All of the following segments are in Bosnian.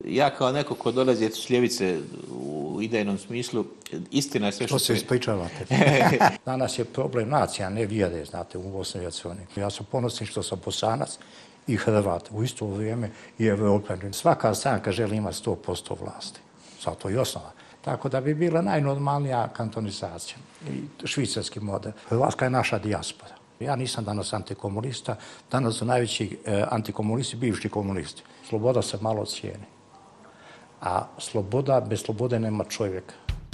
ja kao neko ko dolazi s ljevice u idejnom smislu, istina je sve što se ispričavate. Danas je problem nacija, ne vjere, znate, u Bosni i Hercegovini. Ja sam ponosan što sam Bosanac i Hrvat, u isto vrijeme i Evropljanin. Svaka stranka želi imati 100% vlasti. Zato i osnova. Tako da bi bila najnormalnija kantonizacija i švicarski model. Hrvatska je naša dijaspora. Ja nisam danas antikomunista, danas su najveći antikomunisti bivši komunisti. Sloboda se malo cijeni, a bez slobode nema čovjeka.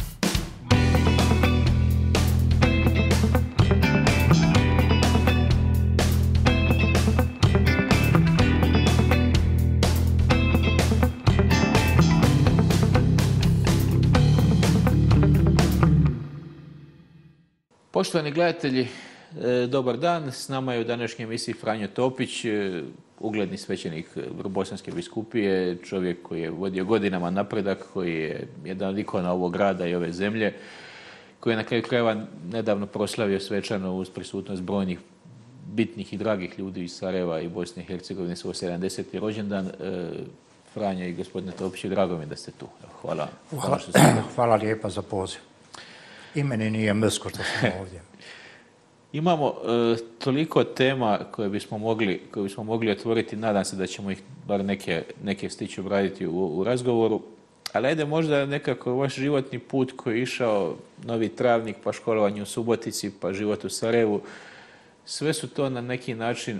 Poštovani gledatelji, dobar dan. S nama je u današnjoj emisiji Franjo Topić, ugledni svećenik Bosanske biskupije, čovjek koji je vodio godinama napredak, koji je jedan od ikona ovog grada i ove zemlje, koji je na kraju krajeva nedavno proslavio svečano uz prisutnost brojnih bitnih i dragih ljudi iz Sarajeva i Bosne i Hercegovine svoj 70. rođendan. Franjo i gospodine Topiću, drago mi da ste tu. Hvala. Hvala lijepa za poziv. I meni nije mrsko što sam ovdje. Imamo toliko tema koje bismo mogli otvoriti. Nadam se da ćemo ih bar neke stići obraditi u razgovoru. Ali ajde možda nekako vaš životni put koji je išao Novi Travnik, pa školovanje u Subotici, pa život u Sarajevu. Sve su to na neki način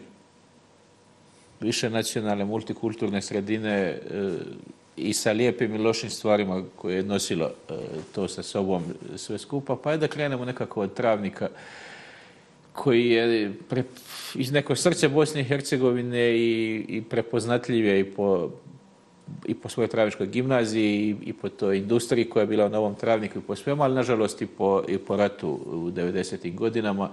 više nacionalne, multikulturne sredine i sa lijepim i lošim stvarima koje je nosilo to sa sobom sve skupa. Pa ajde da krenemo nekako od Travnika koji je iz neko srce Bosne i Hercegovine i prepoznatljiv je i po svojoj Travničkoj gimnaziji i po toj industriji koja je bila u Novom Travniku i po svemu, ali nažalost i po ratu u 90. godinama.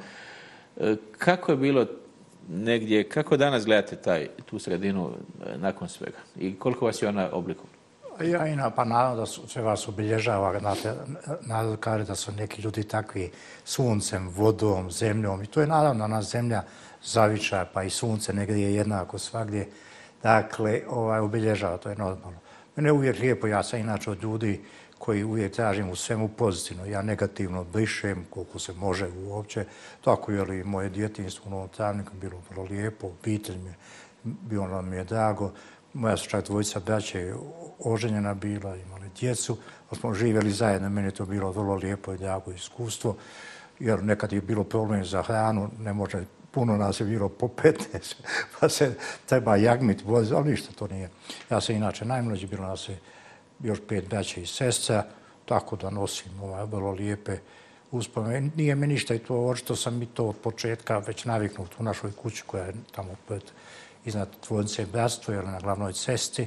Kako je bilo negdje, kako danas gledate tu sredinu nakon svega i koliko vas je ona oblikovala? Pa naravno da sve vas obilježava, narod kaže da su neki ljudi takvi suncem, vodom, zemljom i to je naravno ona zemlja zavičaja, pa i sunce negdje je jednako svagdje, dakle obilježava, to je normalno. Mene je uvijek lijepo, ja sam inače od ljudi koji uvijek tražim u svemu pozitivno, ja negativno brišem koliko se može uopće, tako je i moje djetinjstvo u Novom Travniku bilo vrlo lijepo, obitelj bilo mi je drago. Moja su čak dvojica braće oženjena bila, imali djecu, ali smo živjeli zajedno. Meni je to bilo vrlo lijepo i drago iskustvo, jer nekad je bilo problem za hranu, ne može, puno nas je bilo po 15, pa se treba jagmiti, ali ništa to nije. Ja sam inače najmlađi, bilo nas je još 5 braća i sestra, tako da nosim vrlo lijepe uspomene. Nije mi ništa i to, očito sam i to od početka već naviknut u našoj kući koja je tamo iznad tvornice Bratstvo, jer na glavnoj cesti.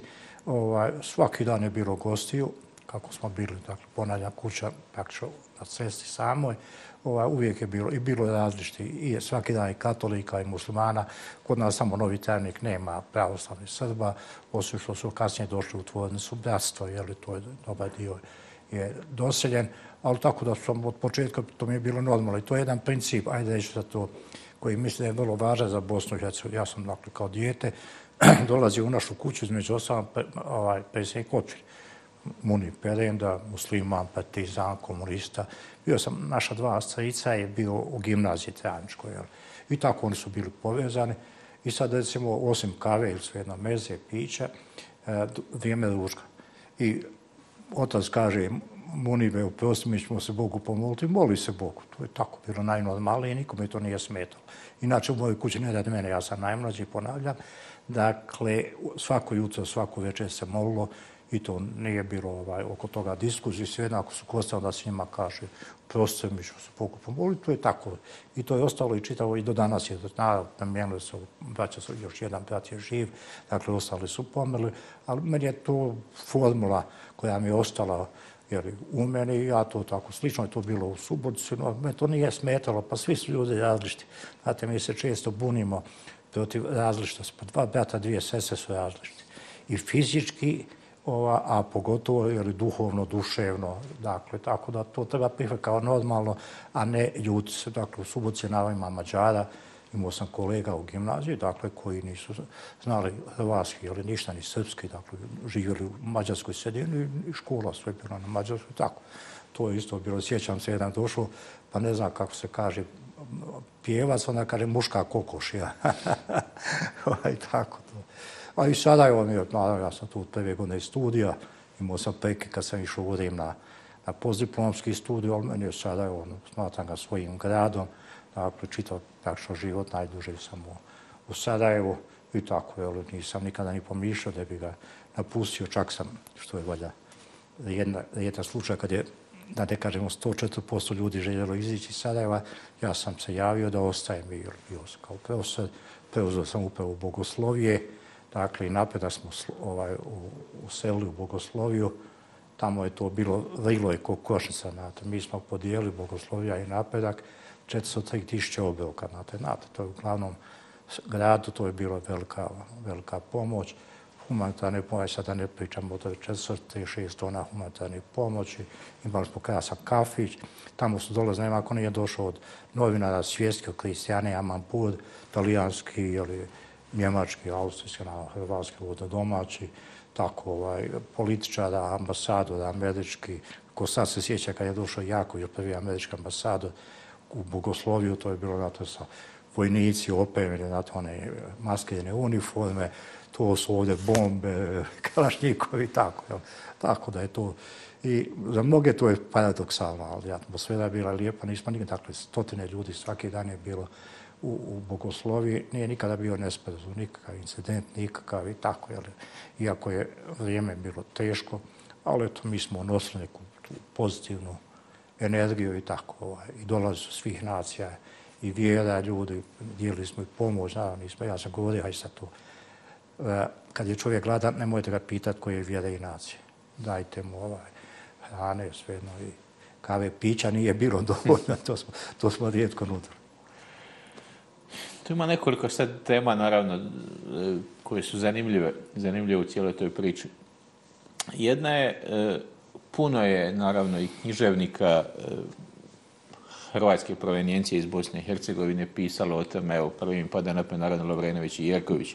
Svaki dan je bilo gostiju, kako smo bili, dakle, ponavljam, kuća praktično na cesti samoj. Uvijek je bilo različiti, i svaki dan i katolika i muslimana. Kod nas samo Novi Travnik nema pravoslavnih Srba, osim što su kasnije došli u tvornicu Bratstvo, jer to je dobar dio je doseljen, ali tako da sam od početka, to mi je bilo normalno. I to je jedan princip, ajde reći za to, koji mislim da je vrlo važan za Bosnu i Hercegovinu. Ja sam, dakle, kao dijete dolazio u našu kuću, između ostalog predsjednik općine. Munir Perenda, musliman, partizan, komunista. Bio sam, naša dva strica je bio u gimnaziji Travničkoj. I tako oni su bili povezani. I sad, recimo, osim kave ili svejedno meze, pića, vrijeme ručka. I otac kaže, Munire, oprosti, mi ćemo se Bogu pomoliti, moli se Bogu. To je tako bilo najnormalnije i nikome to nije smetalo. Inače, u mojoj kući, ne radi mene, ja sam najmlađi, ponavljam. Dakle, svako jutro, svako večer se molilo i to nije bilo oko toga diskusije. Svejedno, ako su kostali da se njima kaže, oprosti, mi ćemo se Bogu pomoliti, to je tako. I to je ostalo i čitavo i do danas je. Promijenili su, braća su, još jedan brat je živ, dakle, ostali su pomrli, ali meni je to formula koja mi je ostala u meni, ja to tako, slično je to bilo u Subotici, no me to nije smetalo, pa svi su ljudi različiti. Znate, mi se često bunimo protiv različitosti, pa 2 brata, 2 sestre su različiti. I fizički, a pogotovo duhovno, duševno, dakle, tako da to treba prihvatiti kao normalno, a ne ljuti se. Dakle, u Subotici naravno ima Mađara, Imao sam kolega u gimnaziji, dakle, koji nisu znali hrvatski ili ništa, ni srpski, dakle, živjeli u mađarskoj sredini i škola sve bilo na mađarskoj, tako. To je isto bilo, sjećam se, jedan došao, pa ne znam kako se kaže, pjevac, onda kaže muška kokoš, ja. Tako to. A i sada, ja sam tu 1. godine studija, imao sam prilike kad sam išao uvodim na postdiplomski studij, ali meni je sada, smatram ga svojim gradom, dakle, čitav praktično život, najduže sam u Sarajevu i tako, nisam nikada ni pomišljao da bi ga napustio, čak sam, što je valjda jedan slučaj kad je, da ne kažemo, 104% ljudi željelo izići iz Sarajeva, ja sam se javio da ostajem i bio sam kao profesor, preuzeo sam upravo bogoslovije, dakle, i napredak smo uselili u bogosloviju, tamo je to bilo vrilo i kokošnica, znate, mi smo podijelili bogoslovija i napredak, 403.000 obroka, znate, to je u glavnom gradu, to je bila velika pomoć, humanitarne pomoći, sada ne pričamo o 436 tona humanitarne pomoći, imali smo krasan kafić, tamo su dolazili, nema ako nije došao od novinara svjetski, od Kristijane Amanpour, talijanski, njemački, austrijski, hrvatski, domaći, tako, političara, ambasadora, američki, ko sad se sjeća kad je došao Jaković, prvi američki ambasador u bogosloviju, to je bilo, znate, sa vojnici opremljeni, znate, one maskirane uniforme, to su ovdje bombe, kalašnjikovi, tako da je to. I za mnoge to je paradoksalno, ali atmosfera je bila lijepa, nismo nikad, dakle, stotine ljudi, svaki dan je bilo u bogosloviji, nije nikada bio nesporazum, nikakav incident, nikakav i tako, iako je vrijeme bilo teško, ali eto, mi smo nosili neku pozitivnu energiju i tako, i dolazi su svih nacija i vjera ljudi, dijelili smo i pomoć, ja sam govorio, hajde sad to, kad je čovjek gladan, nemojte ga pitati koje je vjere i nacije. Dajte mu hrane, svejedno, i kave, pića nije bilo dovoljno, to smo rijetko nudili. Tu ima nekoliko sad tema, naravno, koje su zanimljive u cijeloj toj priči. Jedna je, puno je, naravno, i književnika hrvatske provenijencije iz Bosne i Hercegovine pisalo o tome, evo, prvi mi pada na pamet, naravno, Lovrenović i Jerković.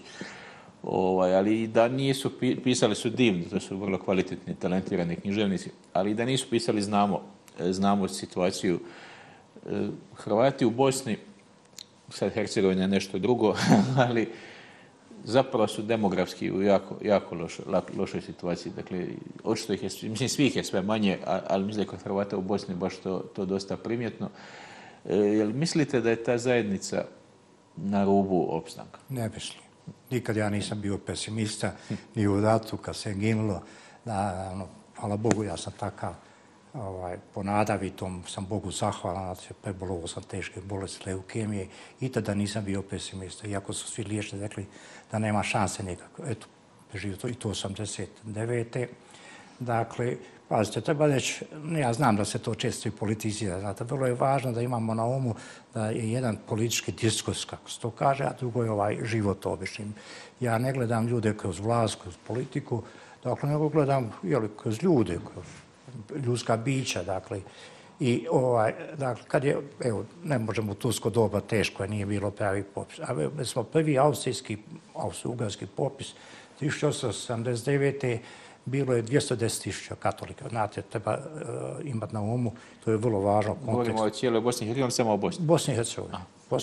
Ali da nisu pisali su divni, to su vrlo kvalitetni, talentirani književnici, ali da nisu pisali znamo situaciju. Hrvati u Bosni, sad Hercegovina je nešto drugo, ali zapravo su demografski u jako lošoj situaciji. Dakle, očito ih je, mislim, svih je sve manje, ali mislim da je kod Hrvata u Bosni baš to dosta primjetno. Jel mislite da je ta zajednica na rubu opstanka? Ne mislim. Nikad ja nisam bio pesimista, ni u ratu kad se ginulo. Hvala Bogu, ja sam takav ponadavitom, sam Bogu zahvalan, prebolovao sam teške bolesti leukemije i tada nisam bio pesimista. Iako su svi liječnici rekli da nema šanse nikako. Eto, preživio to i to 89. Dakle, pazite, treba reći, ja znam da se to često i politizira, znate, vrlo je važno da imamo na umu da je jedan politički diskurs, kako se to kaže, a drugo je život obični. Ja ne gledam ljude kroz vlast, kroz politiku, dakle, nego gledam kroz ljude, kroz ljudska bića, dakle, i kad je, evo, ne možemo u tursko doba, teško je, nije bilo pravi popis, a smo prvi austro-ugarski popis 1879. bilo je 210.000 katolika. Znate, treba imati na umu, to je vrlo važno. Govorimo o cijeloj Bosni i Hercegovini, samo o Bosni? Bosni i Hercegovini.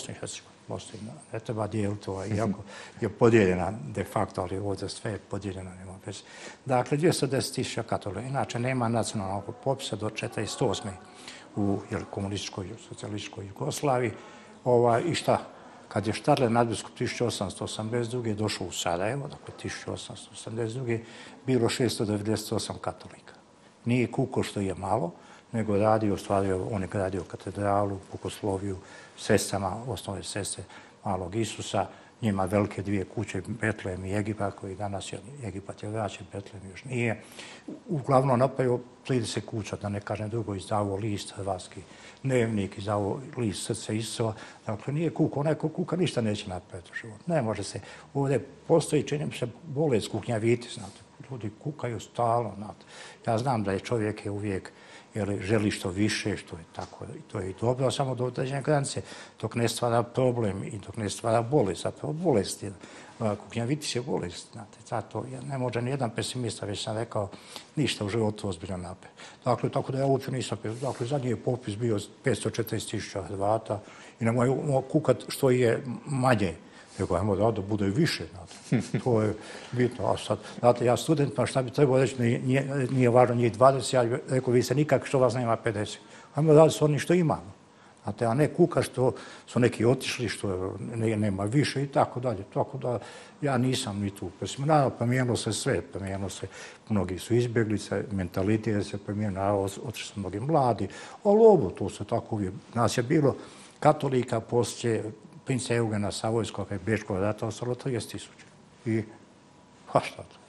Ne treba dijeliti, iako je podijeljena de facto, ali ovdje sve je podijeljeno. Dakle, 210.000 katolika. Inače, nema nacionalnog popisa do 1948. u komunističkoj i socijalističkoj Jugoslaviji. I šta? Kad je Štarle nadbiskup 1882. došao u Sarajevo, dakle 1882. bilo 698 katolika. Nije kuko što je malo, nego on je gradio katedralu, bogosloviju, sestrama, osnovne sestre Malog Isusa, njima velike dvije kuće, Betlehem i Egipat, koji danas je, Egipat je vraćen, Betlehem još nije. Uglavnom napravio 30 kuća, da ne kažem drugo, izdavao list hrvatski dnevnik, izdavao list Srce Isova. Dakle, nije kuka, onaj ko kuka ništa neće napraviti u životu. Ne može se. Ovdje postoji, čini mi se, bolest kuknjaviti, znate. ljudi kukaju stalno. Znate. Ja znam da je čovjek uvijek želi što više, što je tako, to je i dobro, samo do određene granice, dok ne stvara problem i dok ne stvara bolest, zapravo bolesti. Kugnjavitis je bolest, znate, zato ne može ni jedan pesimista, već sam rekao, ništa u životu ozbiljno napred. Dakle, tako da ja uopće nisam, dakle, zadnji je popis bio 540.000 Hrvata i nemoj kukat što je manje, nego ajmo da bude i više, znate. To je bitno. A sad, znate, ja studentima šta bi trebao reći, nije važno njih 20, ja bih rekao, vi se nikak što vas nema 50. Ajmo da s onim što imamo. Znate, a ne kuka što su neki otišli, što nema više i tako dalje. Tako da ja nisam ni tu. Naravno, promijenilo se sve. Promijenilo se, mnogi su izbjeglice, mentalitet se promijenilo, naravno, otišli su mnogi mladi. Ali ovo, to se tako uvijek. Nas je bilo katolika poslije princa Eugena Savojskog i Bečkog rata ostalo 30.000. I pa šta to?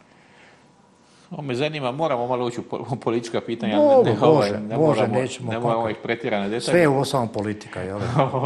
Ovo me zanima, moramo malo ući u politička pitanja. Ne moramo ih pretjerano detaljno. Sve je u osnovom politika, jel?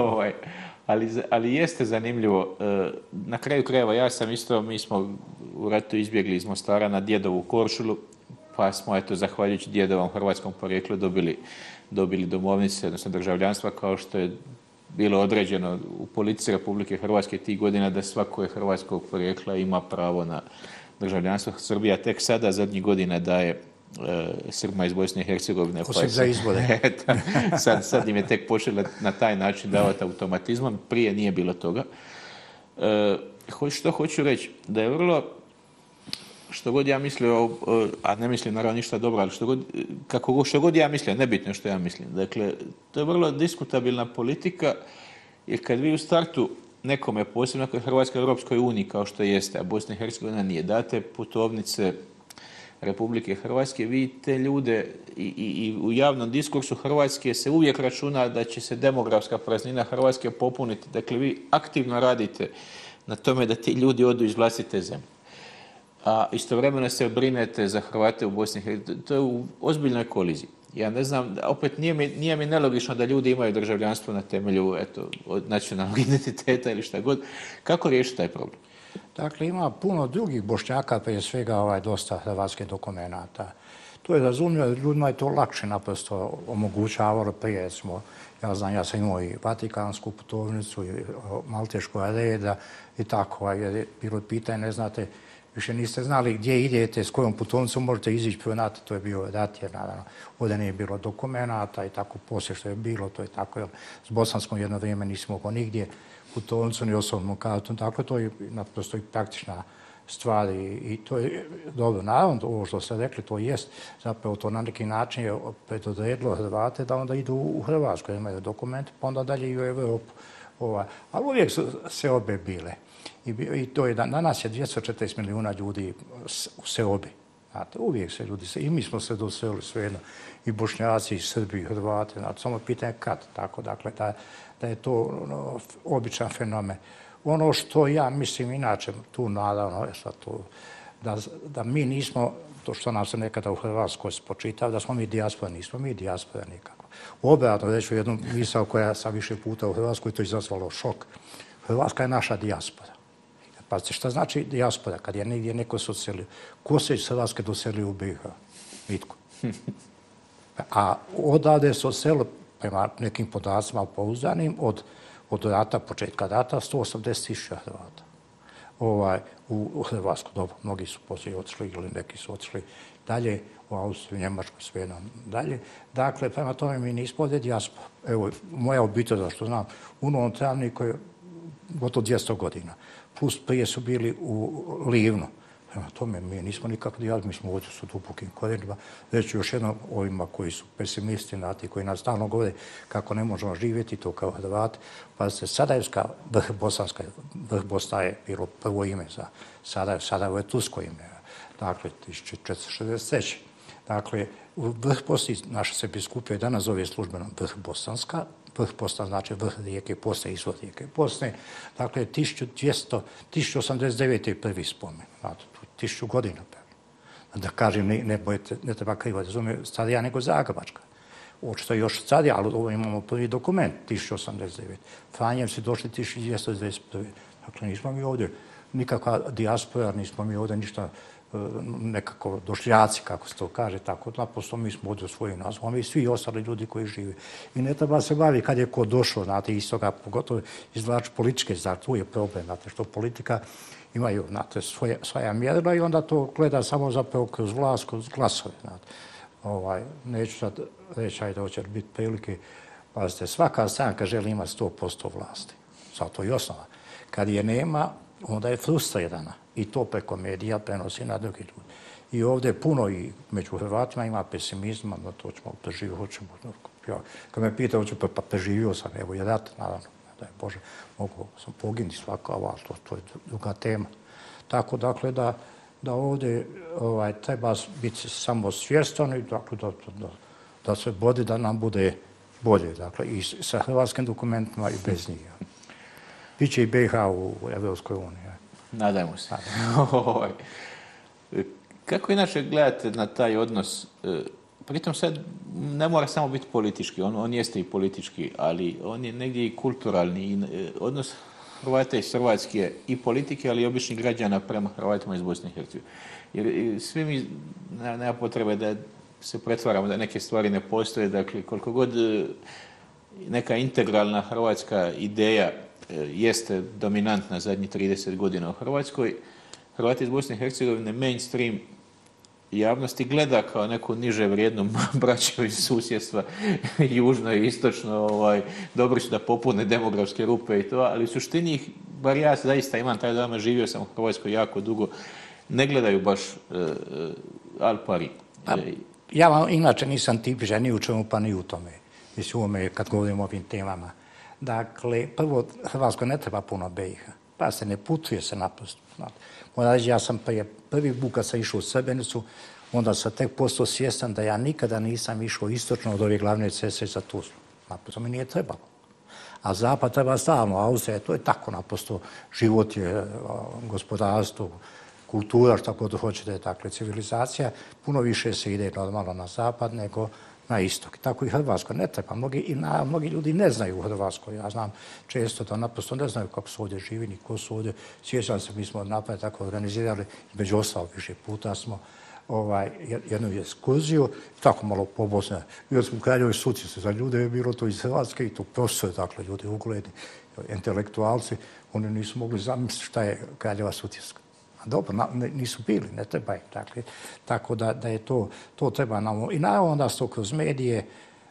Ali jeste zanimljivo. Na kraju krajeva, ja sam isto, mi smo u ratu izbjegli iz Mostara na djedovu Korčulu, pa smo, eto, zahvaljujući djedovom hrvatskom porijeklu dobili domovnice, odnosno državljanstva, kao što je bilo određeno u politici Republike Hrvatske tih godina da svako je hrvatskog porijekla ima pravo na državljanstvo. Srbija tek sada zadnjih godina daje Srbima iz Bosne i Hercegovine. Osim za izbore. Sad im je tek počela na taj način davati automatizmom. Prije nije bilo toga. Što hoću reći? Da je vrlo, što god ja mislio, a ne mislim naravno ništa dobro, ali što god ja mislio, nebitno što ja mislim. Dakle, to je vrlo diskutabilna politika, jer kad vi u startu nekome, posebno ako je Hrvatska u Europskoj uniji, kao što jeste, a Bosna i Hercegovina nije, date putovnice Republike Hrvatske, vi te ljude i u javnom diskursu Hrvatske se uvijek računa da će se demografska praznina Hrvatske popuniti. Dakle, vi aktivno radite na tome da ti ljudi odu iz vlastite zemlje. A istovremeno se brinete za Hrvate u Bosni i Hercegovini. To je u ozbiljnoj koliziji. Ja ne znam, opet nije mi nelogično da ljudi imaju državljanstvo na temelju od nacionalnog identiteta ili šta god. Kako riješiti taj problem? Dakle, ima puno drugih Bošnjaka, prije svega dosta hrvatskih dokumenata. To je razumljivo, ljudima je to lakše naprosto omogućavalo prije, recimo, ja sam imao i Vatikansku putovnicu, i Malteškog reda i tako, jer je bilo pitanje, ne znate, više niste znali gdje idete, s kojom putovnicom možete izići prionati, to je bio rat, jer naravno ovdje nije bilo dokumenata i tako poslije što je bilo, to je tako, jer s Bosanskom jedno vrijeme nismo mogli nigdje putovnicu ni osobnu kartu, dakle to je naprosto i praktična stvar i to je dobro. Naravno, ovo što ste rekli, to jest, zapravo to na neki način je predodredilo Hrvate da onda idu u Hrvatsku, jer imaju dokument, pa onda dalje i u Europu. Ali uvijek su se obe bile. I to je, danas je 240 milijuna ljudi u seobi. Znate, uvijek se ljudi, i mi smo se doselili svejedno, i Bošnjaci, i Srbi, i Hrvati, znate, samo pitanje kad, tako, dakle, da je to običan fenomen. Ono što ja mislim inače, tu naravno, da mi nismo, to što nam se nekada u Hrvatskoj spočitava, da smo mi dijaspora, nismo mi dijaspora nikako. Obratno, reću jednu misao koja sam više puta u Hrvatskoj, to je izazvalo šok. Hrvatska je naša dijaspora. Pazite, šta znači dijaspora? Kad je negdje neko se odselio. Ko se iz Hrvatske doselio u BiH? Nitko. A odavde se odselilo, prema nekim podacima pouzdanim, od rata, početka rata, 180.000 Hrvata. U Hrvatsku, dobro, mnogi su poslije otišli ili neki su otišli dalje, u Austriju, Njemačku, svejedno dalje. Dakle, prema tome mi nismo ovdje dijaspora. Evo, moja obitelj, da što znam, u Novom Travniku je gotovo 200 godina. Plus prije su bili u Livnu. Prema tome, mi nismo nikako dijaspora, mi smo ovdje su dubokim korijenima. Reći još jednom ovima koji su pesimisti, koji nas stalno govore kako ne možemo živjeti to kao Hrvati. Pazite, Sarajevska, vrh Bosna je bilo prvo ime za Sarajevo je tursko ime. Dakle, 1463. Dakle, vrh Bosni, naša se biskupija danas zove službeno vrh Bosanska. Vrh Bosna znači vrh rijeke Bosne, izvor rijeke Bosne. Dakle, 1089. je prvi spomen. 1000 godina. Da kažem, ne treba krivo razumjeti, starija nego Zagrebačka. Očito još starija, ali ovo imamo prvi dokument, 1089. Franjevci došli 1221. Dakle, nismo mi ovdje nikakva dijaspora, nismo mi ovdje ništa nekako došljaci, kako se to kaže, tako naprosto mi smo ovdje u svojim nazvom, i svi ostali ljudi koji žive. I ne treba se baviti kad je ko došao, znate, iz toga, pogotovo izvlači političke, znači tu je problem, znate, što politika imaju, znate, svoja mjerila i onda to gleda samo zapravo kroz vlast, kroz glasove, znate. Neću sad reći, ajde, hoće biti prilike, pazite, svaka stranka želi imati 100% vlasti. Sad to je osnova. Kad je nema, onda je frustrirana. I to preko medija prenosi na drugi ljudi. I ovdje puno i među Hrvatima ima pesimizma, no to ćemo preživjeti, hoćemo. Kad me pita, hoću, pa preživio sam, evo je rat, naravno, da je Bože, mogu sam poginuti svakako, ali to je druga tema. Tako, dakle, da ovdje treba biti samo svjestan i dakle, da se bodi da nam bude bolje, dakle, i sa hrvatskim dokumentima i bez njih. Biće i BiH u Evropskoj uniji. Nadajmo se. Kako inače gledate na taj odnos? Pritom sad ne mora samo biti politički, on jeste i politički, ali on je negdje i kulturalni. Odnos Hrvata iz Hrvatske i politike, ali i običnih građana prema Hrvatima iz Bosne i Hercegovine. Jer svi mi nema potrebe da se pretvaramo da neke stvari ne postoje. Dakle, koliko god neka integralna hrvatska ideja jeste dominantna zadnjih 30 godina u Hrvatskoj, Hrvati iz Bosne i Hercegovine mainstream javnosti gleda kao neku niže vrijednu braću iz susjedstva, južno i istočno, dobri su da popune demografske rupe i to, ali u suštini ih, bar ja zaista imam taj dojam, živio sam u Hrvatskoj jako dugo, ne gledaju baš al pari. Ja vam inače nisam tipičan ni u čemu pa ni u tome. Mislim, u ovome, kad govorimo o ovim temama. Dakle, prvo, Hrvatskoj ne treba puno BiH. Pa se ne putuje se naprosto. Moram reći, ja sam prvi put kad sam išao u Srebrenicu, onda sam tek postao svjestan da ja nikada nisam išao istočno od ove glavne ceste za Tuzlu. Naprosto mi nije trebalo. A zapad treba stalno, Austrija, to je tako naprosto. Život je, gospodarstvo, kultura, što god hoćete, dakle, civilizacija. Puno više se ide normalno na zapad nego na istok. Tako i Hrvatskoj ne treba. Mnogi ljudi ne znaju u Hrvatskoj. Ja znam često da naprosto ne znaju kako su ovdje živi, ni ko su ovdje. Sjećam se, mi smo napad tako organizirali, među ostalog više puta smo jednu ekskurziju, tako malo po Bosni. Jer smo u Kraljevoj Sutjesci. Za ljude je bilo to iz Hrvatske i to profesori, dakle, ljudi ugledni, intelektualci, oni nisu mogli zamisliti šta je Kraljeva Sutjeska. Dobro, nisu bili, ne treba im. Dakle, tako da je to treba nam. I naravno onda se to kroz medije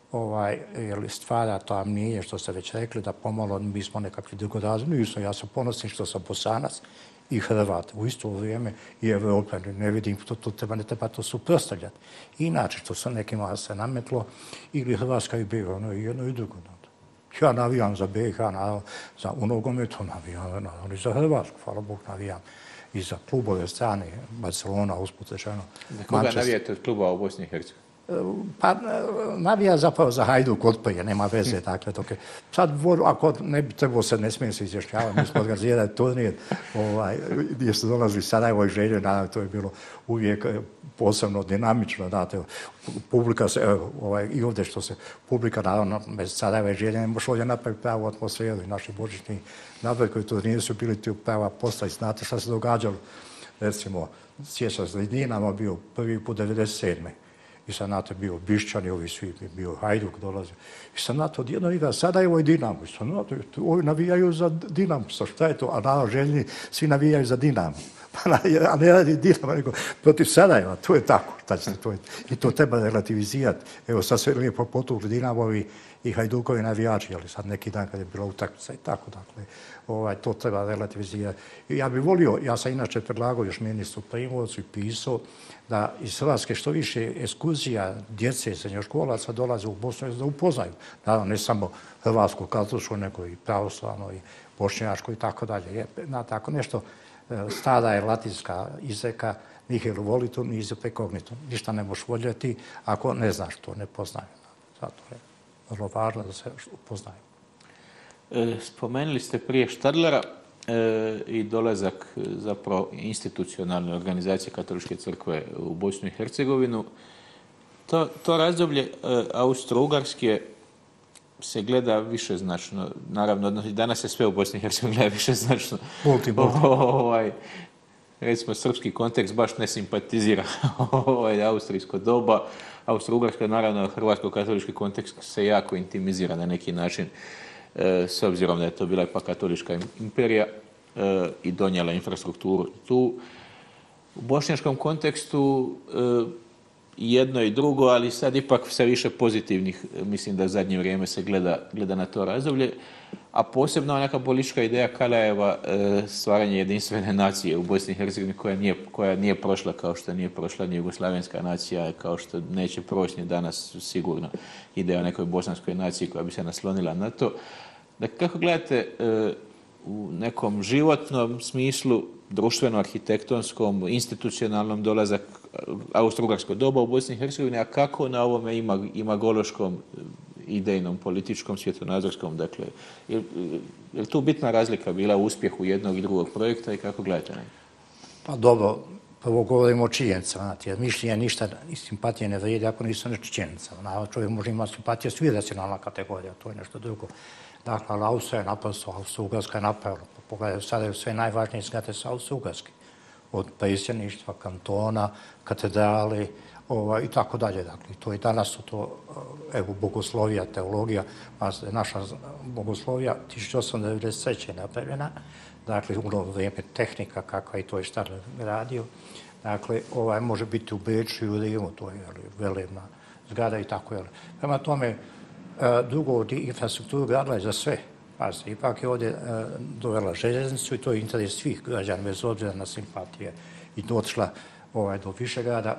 stvara to amnije, što ste već rekli, da pomalo mi smo nekakvi drugorazredni. Nisam, ja sam ponosan što sam Bosanac i Hrvat. U isto vrijeme i Evropan. Ne vidim, ne treba to suprotstavljati. Inače, što se nekima se nametlo, ili Hrvatska i BiH, ono i jedno i drugo. Ja navijam za BiH, naravno, u nogometu navijam, naravno i za Hrvatsku, hvala Bog, navijam i za klubove strane, Barcelona, usput rečeno. Za koga navijate od kluba u Bosni i Hercegovini? Pa navija zapravo za Hajduk od prije, nema veze. Dakle, sad, ako ne bi trebalo se, ne smijem se izjašnjavati, mi smo organizirali turnir gdje su dolazili Sarajevo i Želje, naravno, to je bilo uvijek posebno dinamično, znate, publika se, i ovdje što se, publika, naravno, bez Sarajeva i Želje, ne može ovdje napraviti pravu atmosferu i naši božićni napraviti turniri su bili tu prava posta i znate šta se događalo. Recimo, sjećam se da je Dinamo bio prvi put 97. I sad znate bio Bišćani, ovi svi, bio Hajduk dolazio. I sad znate odjedno igra Sarajevo i Dinamo. I sad znate, ovi navijaju za Dinamo. Šta je to? A naravno željni svi navijaju za Dinamo. A ne radi Dinamo, nego protiv Sarajeva. To je tako. I to treba relativizirati. Evo sad sve lijepo potukli Dinamovi i Hajdukovi navijači, ali sad neki dan kad je bila utakmica i tako. Dakle, to treba relativizirati. I ja bih volio, ja sam inače predlagao još ministru Primorcu i pisao, da iz Hrvatske što više ekskurzija djece srednjoškolaca dolaze u Bosnu da upoznaju. Naravno, ne samo hrvatsku, katoličku, nego i pravoslavno, i bošnjačku i tako dalje. Tako nešto, stara je latinska izreka, nihil volitum, nisi precognitum. Ništa ne možeš voljeti ako ne znaš to, ne poznaju. Zato je vrlo važno da se upoznaju. Spomenuli ste prije Štadlera i dolazak zapravo institucionalne organizacije Katoličke crkve u Bosnu i Hercegovinu. To razdoblje Austro-Ugarske se gleda višeznačno. Naravno, danas se sve u Bosni i Hercegovini gleda višeznačno. recimo, srpski kontekst baš ne simpatizira austrijsko doba. Austro-Ugarska, naravno, hrvatsko-katolički kontekst se jako intimizira na neki način, s obzirom da je to bila ipak katolička imperija i donijela infrastrukturu tu. U bošnjačkom kontekstu jedno i drugo, ali sad ipak sve više pozitivnih, mislim da zadnje vrijeme se gleda na to razdoblje, a posebno neka politička ideja Kalajeva, stvaranje jedinstvene nacije u Bosni i Hercegovini koja nije prošla kao što nije prošla ni jugoslavenska nacija, kao što neće proći ni danas sigurno ideja o nekoj bosanskoj naciji koja bi se naslonila na to. Dakle, kako gledate u nekom životnom smislu, društveno-arhitektonskom, institucionalnom dolazak austro-ugarskog doba u Bosni i Hercegovini, a kako na ovome imagološkom, idejnom, političkom, svjetonazorskom, dakle, je tu bitna razlika bila u uspjehu jednog i drugog projekta i kako gledate? Pa dobro, prvo govorimo o činjenicama, znate, jer mišljenje ništa i simpatije ne vrijedi ako nisu nešto činjenica. Čovjek može imati simpatije, svi racionalna kategorija, to je nešto drugo. Dakle, ali Austrija je naprosto, Austro-Ugarska je napravila. Pogledaj, sada je sve najvažnije zgrade sa Austro-Ugarske. Od predsjedništva, kantona, katedrali i tako dalje. Dakle, to i danas su to, evo, bogoslovija, teologija, naša bogoslovija 1893. je napravljena. Dakle, u vrijeme tehnika kakva i to je Stadler radio. Dakle, može biti u Beču i u Rimu, to je velebna zgrada i tako. Prema tome, drugo, infrastrukturu gradila je za sve. Pazite, ipak je ovdje dovela željeznicu i to je interes svih građana, bez obzira na simpatije. I došla do Višegrada,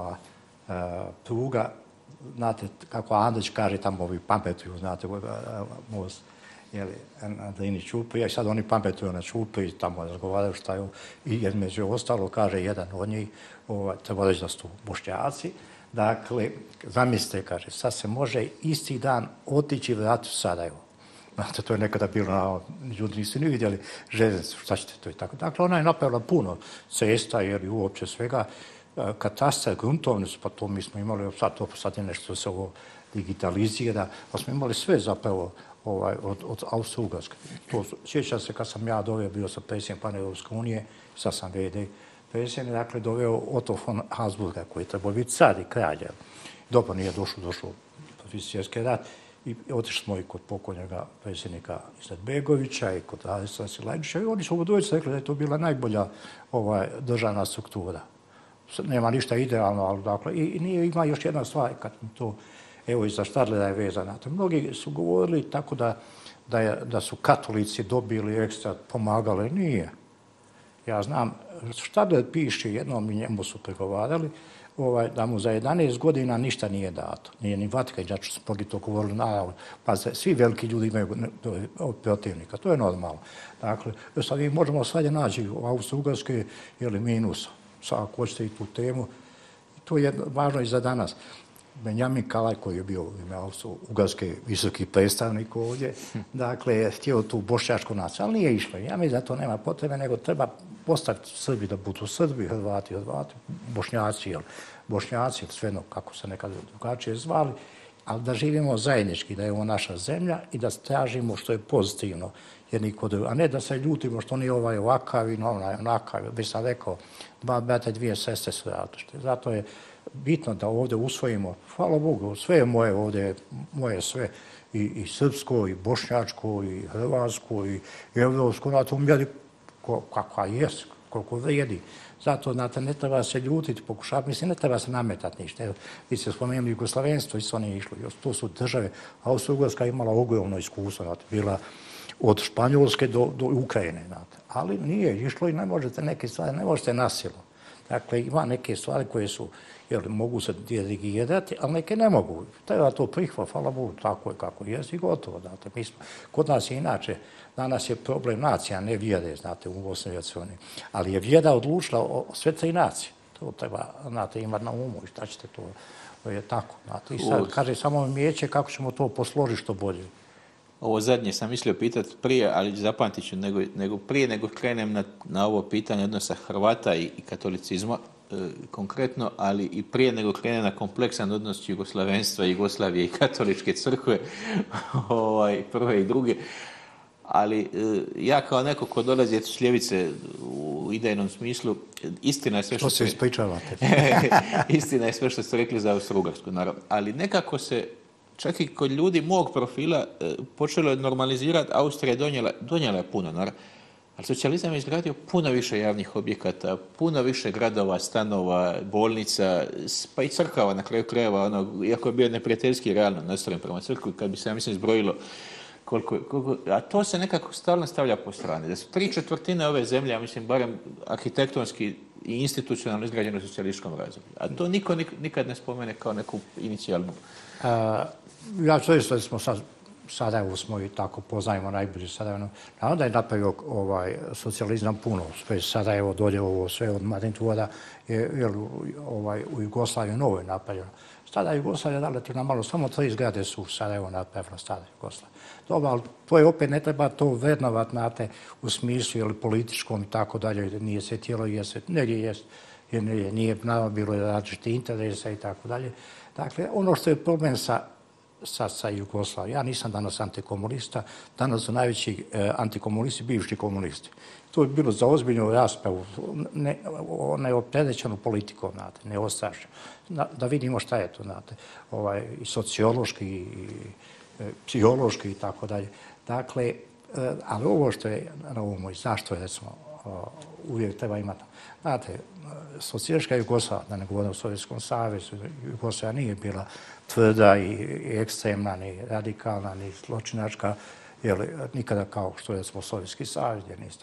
pruga, znate, kako Andrić kaže, tamo ovi pametuju, znate, most, na Drini Ćuprija, i sad oni pametuju na Ćupriji, tamo razgovaraju šta je, i među ostalo, kaže jedan od njih, treba reći da su Bošnjaci. Dakle, zamislite, kaže, sad se može isti dan otići i vratiti u Sarajevo. Znate, to je nekada bilo, ljudi nisu ni vidjeli željeznicu, šta ćete to i tako. Dakle, ona je napravila puno cesta, jer i uopće svega, katastar, gruntovnicu, pa to mi smo imali, sad je nešto se ovo digitalizira, pa smo imali sve zapravo od Austro-Ugarske. Sjećam se kad sam ja doveo, bio sam predsjednik Pan-Europske unije, sad sam VD predsjednik, dakle, doveo Otto von Habsburga, koji je trebao biti car i kralj. Dobro, nije došlo Prvi svjetski rat, i otišli smo i kod pokojnjega predsjednika Izetbegovića i kod Harisa Silajđića i oni su obojica rekli da je to bila najbolja državna struktura. Nema ništa idealno, ali dakle, ima još jedna stvar, kad mi to, evo, i za Stadlera je vezana. Mnogi su govorili tako da su katolici dobili ekstra, pomagali. Nije. Ja znam, Stadler piše jednom i njemu su pregovarali, da mu za 11 godina ništa nije dato. Nije ni Vatikan, ja ću mnogi to govorili, naravno. Pa svi veliki ljudi imaju protivnika, to je normalno. Dakle, sad mi možemo svađe naći u Austro-Ugarske ili minusa. Sad, ako hoćete i tu temu, to je važno i za danas. Benjamin Kalaj, koji je bio u ime Austro-Ugarske visoki predstavnik ovdje, dakle, je htio tu bošnjačku naciju, ali nije išlo. Ja mislim da to nema potrebe, nego treba postaviti Srbi da budu Srbi, Hrvati, Bošnjaci, svejedno kako se nekad drugačije zvali, ali da živimo zajednički, da je ovo naša zemlja i da tražimo što je pozitivno jedni kod drugih, a ne da se ljutimo što nije ovaj ovakav i onaj onakav. Već sam rekao, 2 brata i 2 sestre su različite. Zato je bitno da ovdje usvojimo, hvala Bogu, sve je moje ovdje, moje sve, i srpsko, i bošnjačko, i hrvatsko, i evropsko, na tom mjeri kakva jest, koliko vrijedi. Zato, znate, ne treba se ljutiti, pokušati, mislim, ne treba se nametati ništa. Evo, vi ste spomenuli jugoslavenstvo, isto nije išlo. To su države, Austro-Ugarska imala ogromno iskustvo, znate, bila od Španjolske do Ukrajine, znate. Ali nije išlo i ne možete neke stvari, ne možete nasilu. Dakle, ima neke stvari koje su, mogu se dirigirati, ali neke ne mogu. Treba to prihvat, hvala Bogu, tako je kako je i gotovo. Znate, kod nas je inače, danas je problem nacija, ne vjere, znate, u Bosni i Hercegovini. Ali je vjera odlučila o sve 3 nacije. To treba, znate, imati na umu i šta ćete to je tako. Znate. I sad kaže samo Mijeće kako ćemo to posložiti što bolje. Ovo zadnje sam mislio pitati prije, ali zapamtit ću, prije nego krenem na ovo pitanje odnosa Hrvata i katolicizma konkretno, ali i prije nego krenem na kompleksan odnos jugoslavenstva, Jugoslavije i katoličke crkve, prve i druge. Ali ja kao neko ko dolazi s ljevice u idejnom smislu, istina je sve što se ispričavate. Istina je sve što ste rekli za Austro-Ugarsku, naravno. Ali nekako se, čak i kod ljudi mog profila, počelo je normalizirati. Austrija je donijela je puno, naravno. Ali socijalizam je izgradio puno više javnih objekata, puno više gradova, stanova, bolnica, pa i crkava na kraju krajeva, iako je bio neprijateljski realno nastrojen prema crkvi, kad bi se, ja mislim, zbrojilo a to se nekako stalno stavlja po strani. Da su 3/4 ove zemlje, ja mislim, barem arhitektonski i institucionalno izgrađeno u socijalističkom razdoblju. A to niko nikad ne spomene kao neku inicijalnu. Ja to isto da smo Sarajevo smo i tako poznajemo najbolje Sarajevo. Onda je napravio socijalizam puno. Sve Sarajevo, dolje ovo, sve od Marintvora u Jugoslaviji novo je napravljeno. Stara Jugoslavija relativno malo, samo 3 zgrade su Sarajevo napravila, stara Jugoslavija. Dobro, ali to je opet, ne treba to vrednovat, znate, u smislu ili političkom i tako dalje, nije se tijelo, negdje jest, jer nije naravno bilo različite interesa i tako dalje. Dakle, ono što je problem sa Jugoslavijom, ja nisam danas antikomunista, danas su najveći antikomunisti bivši komunisti. To je bilo za ozbiljnu raspravu, neopterećenu politikom, znate, neostrašeno. Da vidimo šta je to, znate, i sociološki, i psihološki i tako dalje. Dakle, ali ovo što je na umu i zašto je, recimo, uvijek treba imati. Znate, socijalistička Jugoslavija, da ne govorim o Sovjetskom savezu, Jugoslavija nije bila tvrda i ekstremna, ni radikalna, ni zločinačka, nikada kao što je, recimo, Sovjetski savez, gdje niste.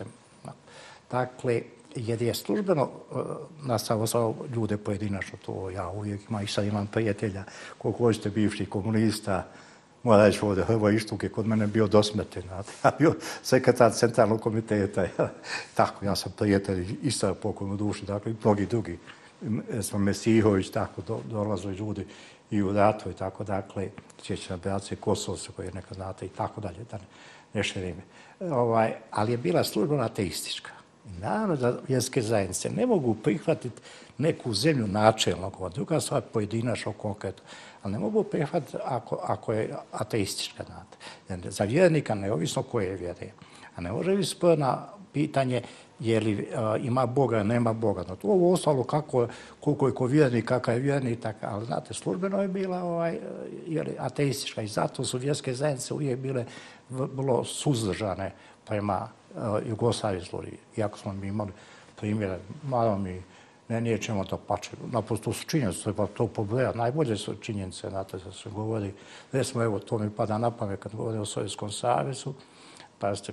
Dakle, jer je službeno nastavio ljude pojedinačno, to ja uvijek imam i sad imam prijatelja, koliko hoćete bivših komunista, mora reći ovdje Hrvoje Ištuke, kod mene bio do smrti, znate. Ja bio sekretar centralnog komiteta, tako, ja sam prijatelj isto pokojno u duši, dakle, i mnogi drugi. Smo Mesihović, tako, dolaze ljudi i u ratu i tako, dakle, sjećam operacije Kosovce koje nekad znate i tako dalje, da ne širim. Ali je bila službeno ateistička. Naravno da vjerske zajednice ne mogu prihvatiti neku zemlju načelno, druga stvar pojedinačno konkretno, ali ne mogu prihvatiti ako je ateistička. Znate. Za vjernika, neovisno koje vjere, a ne može biti sporno pitanje je li ima Boga, nema Boga. To ovo ostalo koliko je ko vjernik, kakav je vjernik, tako, ali znate, službeno je bila ateistička i zato su vjerske zajednice uvijek bile vrlo suzdržane prema Jugoslaviji zlori. Iako smo mi imali primjere, malo mi nije čemu to pače. Naprosto su činjenice, treba to pobrojati. Najbolje su činjenice, znate, da se govori. Recimo, evo, to mi pada na pamet kad govori o Sovjetskom savezu. Pazite,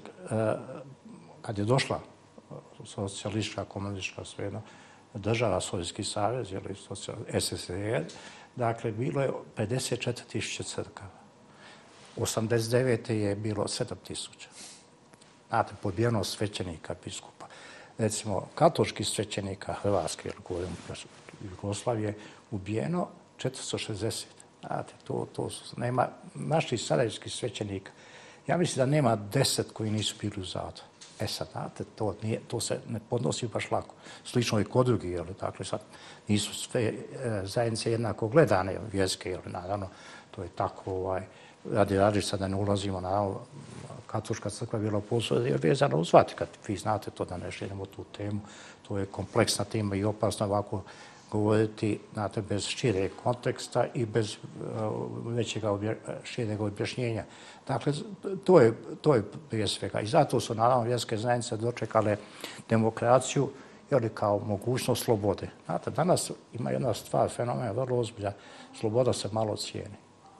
kad je došla socijalistička, komunistička, svejedno, država Sovjetski savez, ili SSSR, dakle, bilo je 54.000 crkava. 89. je bilo 7.000. Znate, pobijeno svećenika, biskupa. Recimo, katoličkih svećenika Hrvatske, jer govorim Jugoslavije, ubijeno 460. Znate, nema naših sarajevskih svećenika. Ja mislim da nema 10 koji nisu bili u zatvoru. Sad, znate, to se ne podnosi baš lako. Slično i kod drugih, dakle, sad nisu sve zajednice jednako gledane, vjerske, naravno, to je tako, radi različita da ne ulazimo, naravno, katolička crkva je bila posljed vezana uz Vatikan. Vi znate to, da ne širimo tu temu. To je kompleksna tema i opasno ovako govoriti, znate, bez šireg konteksta i bez većeg šireg objašnjenja. Dakle, to je prije svega. I zato su, naravno, vjerske zajednice dočekale demokraciju kao mogućnost slobode. Znate, danas ima jedna stvar, fenomen vrlo ozbilja. Sloboda se malo cijeni.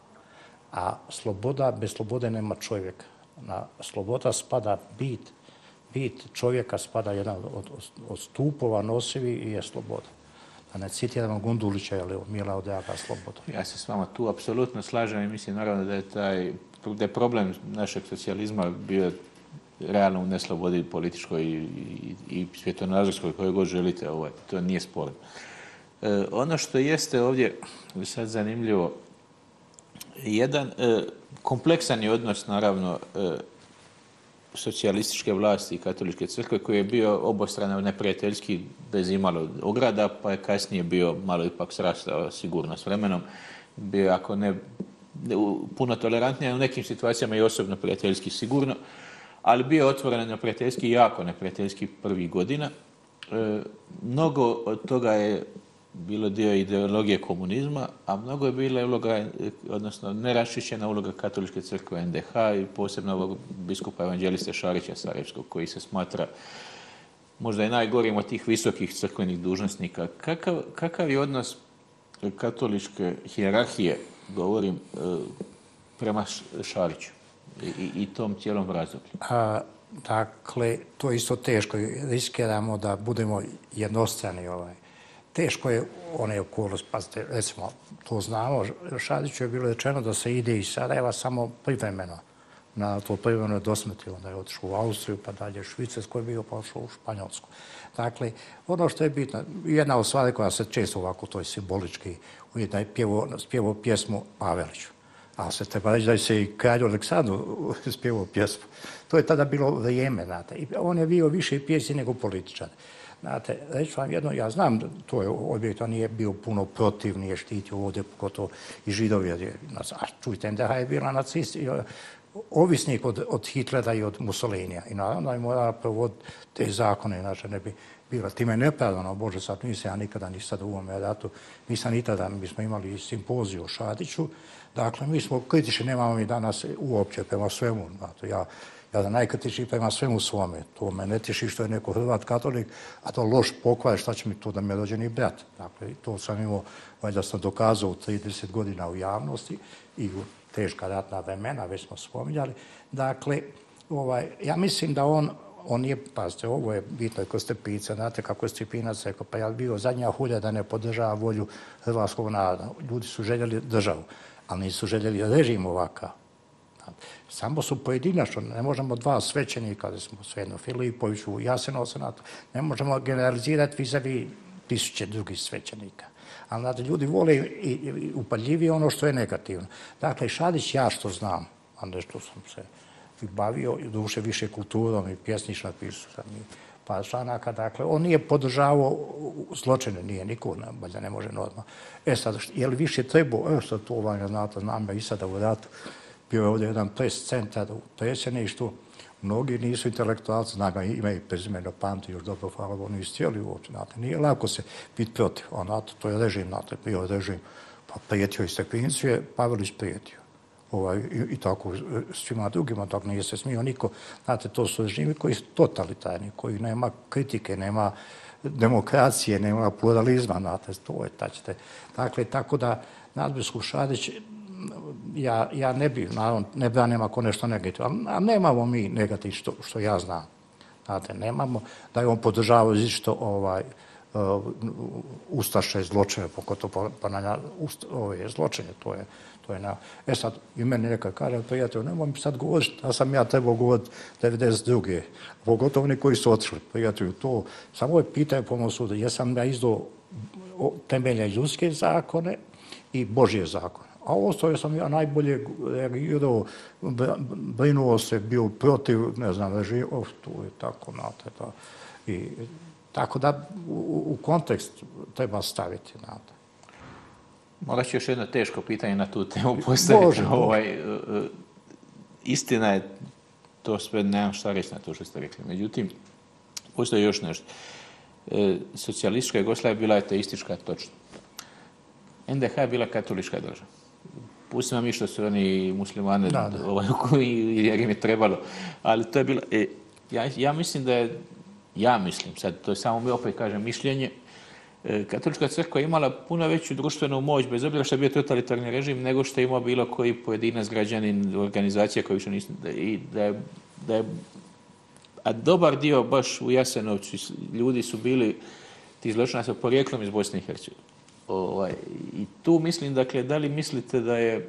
A bez slobode nema čovjeka. Na sloboda spada bit čovjeka spada jedan od stupova nosivi i je sloboda. Da ne citiramo Gundulića, mila odraga sloboda. Ja se s vama tu apsolutno slažem i mislim naravno da je problem našeg socijalizma bio realno u neslobodi političkoj i svjetonazorskoj, koje god želite, to nije sporno. Ono što jeste ovdje sad zanimljivo, jedan kompleksan je odnos, naravno, socijalističke vlasti i katoličke crkve koji je bio obostrano neprijateljski bez imalo ograda, pa je kasnije bio malo ipak srastao sigurno s vremenom. Bio, ako ne puno tolerantnije, u nekim situacijama i osobno prijateljski sigurno. ali bio otvoren neprijateljski, jako neprijateljski prvih godina. Mnogo od toga je bilo dio ideologije komunizma, a mnogo je bila uloga, odnosno neraščišćena uloga Katoličke crkve NDH i posebno ovog biskupa evanđeliste Šarića Sarajevskog, koji se smatra možda i najgorim od tih visokih crkvenih dužnosnika. Kakav je odnos katoličke hijerarhije, govorim, prema Šariću i tom cijelom razdoblju? Dakle, to je isto teško. Riskiramo da budemo jednostrani. Teško je one okolnosti, pazite, recimo, to znamo, Šariću je bilo rečeno da se ide iz Sarajeva samo privremeno. Na to privremeno je dosmetilo, da je otišao u Austriju, pa dalje u Švicarsku je bio, pa otišao u Španjolsku. Dakle, ono što je bitno, jedna od stvari koja se često ovako, to je simbolički, da je spjevao pjesmu Paveliću. Ali se treba reći da je se i kralju Aleksandru spjevao pjesmu. To je tada bilo vrijeme, znate. I on je bio više pjesmi nego političar. Znate, reći vam jedno, ja znam, to je objekt, nije bio puno protiv, nije štitio ovdje, pogotovo i Židovi. A čujte, NDH je bila nacist, ovisnik od Hitlera i od Mussolinija. I naravno je morala provoditi te zakone, inače ne bi bilo. Time je nepravdano, Bože, sad nisam ja nikada ni sad u ovome ratu, nisam ni tada, mi smo imali simpoziju o Šariću. Dakle, mi smo kritični, nemamo mi danas uopće prema svemu. Znate, ja da najkritičniji prema svemu svome. To me ne tiši što je neko Hrvat katolik, a to loš pokvar, šta će mi to da mi je rođeni brat. Dakle, to sam imao, valjda sam dokazao u 30 godina u javnosti i u teška ratna vremena, već smo spominjali. Dakle, ja mislim da on nije, pazite, ovo je bitno kod Stepica, znate kako je Stepinac rekao, pa ja bio zadnja hulja da ne podržava volju hrvatskog naroda. Ljudi su željeli državu, ali nisu željeli režim ovakav. Samo su pojedinačno, ne možemo dva svećenika, da smo svejedno Filipoviću u Jasenovcu, ne možemo generalizirati vis-a-vis tisuće drugih svećenika. Ali znate, ljudi vole i upadljivije ono što je negativno. Dakle, Šarić, ja što znam, a nešto sam se i bavio, i duše više kulturom i pjesnično napisao sam i par članaka, dakle, on nije podržavao zločine, nije niko, valjda ne može normalno. Sad, je li više trebao, sad to vam je znate, znam ja i sada u ratu, bio je ovdje jedan pres centar u predsjedništvu, mnogi nisu intelektualci, znam, imaju prezimeno pamti, još dobro, hvala Bogu, nisu cijeli uopće, znate, nije lako se biti protiv, znate, to je režim, znate, bio režim, pa prijetio i Stepincu je Pavelić prijetio. I tako svima drugima, tako nije se smio niko. Znate, to su režimi koji su totalitarni, koji nema kritike, nema demokracije, nema pluralizma, znate, to je tačite. Dakle, tako da nadbiskup Šarić, ja ne bi, naravno, ne branim ako nešto negativno, a nemamo mi negativ što ja znam. Znate, nemamo da je on podržavao isto ustaše zločine, pogotovo ove zločine, to je na... Sad, i meni neka kaže, prijatelj, nemoj mi sad govoriti, da sam ja trebao govoriti 92. Pogotovo oni koji su otišli, prijatelju, to samo je pitanje po mom sudu, jesam ja izdao temelje ljudske zakone i Božje zakone. A ostao sam ja najbolje reagirao, brinuo se, bio protiv, ne znam, režima, to je tako, znate, i tako da u kontekst treba staviti, znate. Morat ću još jedno teško pitanje na tu temu postaviti. Istina je, to sve nemam šta reći na to što ste rekli. Međutim, postoji još nešto. Socijalistička Jugoslavija bila je ateistička, točno. NDH je bila katolička država. Pustimo mi što su oni muslimani, jer im je trebalo. Ali to je bilo... Ja mislim da je... Ja mislim, sad to je samo mi opet kažem mišljenje, Katolička crkva je imala puno veću društvenu moć, bez obzira što je bio totalitarni režim, nego što je imao bilo koji pojedinac, građanin, organizacija koji više nisu... A dobar dio baš u Jasenovcu ljudi su bili, ti zločinaca porijeklom iz Bosne i Hercegovine. I tu mislim, dakle, da li mislite da je...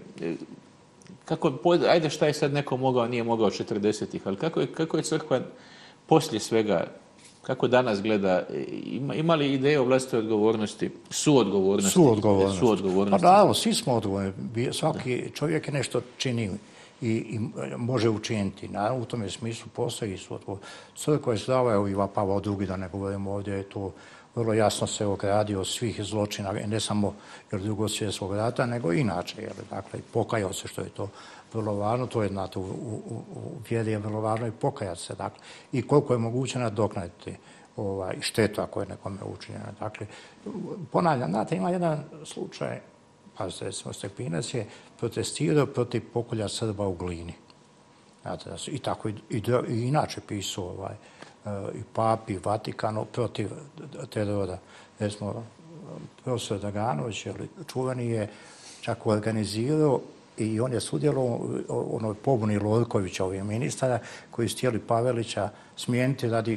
Ajde šta je sad neko mogao, nije mogao 40-ih, ali kako je crkva poslije svega, kako danas gleda, ima li ideje o vlastitoj odgovornosti, suodgovornosti? Pa da, svi smo odgovorni. Svaki čovjek je nešto čini i može učiniti. Naravno, u tome smislu postoji suodgovornost. Crkva je zdrava, evo Ivan Pavao II, da ne govorimo ovdje, je to vrlo jasno se ogradio od svih zločina, ne samo Drugog svjetskog rata, nego i inače. Dakle, pokajao se, što je to vrlo važno, to je znate, u vjeri je vrlo važno i pokajati se. Dakle, i koliko je moguće nadoknaditi štetu ako je nekome učinjena. Dakle, ponavljam, znate, ima jedan slučaj, pazite, recimo Stepinac je protestirao protiv pokolja Srba u Glini. Znate, i tako i inače pisao i papi, i Vatikanu protiv terora. Recimo, profesor Draganović, čuveni je čak organizirao i on je sudjelovao u onoj pobuni Lorkovića, ovih ministara, koji su htjeli Pavelića smijeniti radi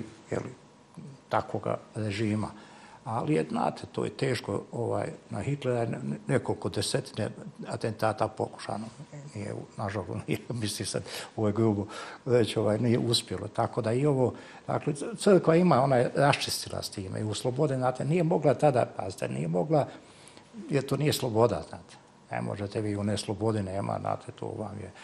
takvog režima. Ali, znate, to je teško. Na Hitlera je nekoliko desetine atentata pokušano. Nije, nažalost, mislim sad, ovo je grubo reći, nije uspjelo. Tako da i ovo, dakle, crkva ima, ona je raščistila s time i u slobode, znate, nije mogla tada, pazite, nije mogla, jer to nije sloboda, znate. Ne možete vi u neslobodi nema, znate, to vam je,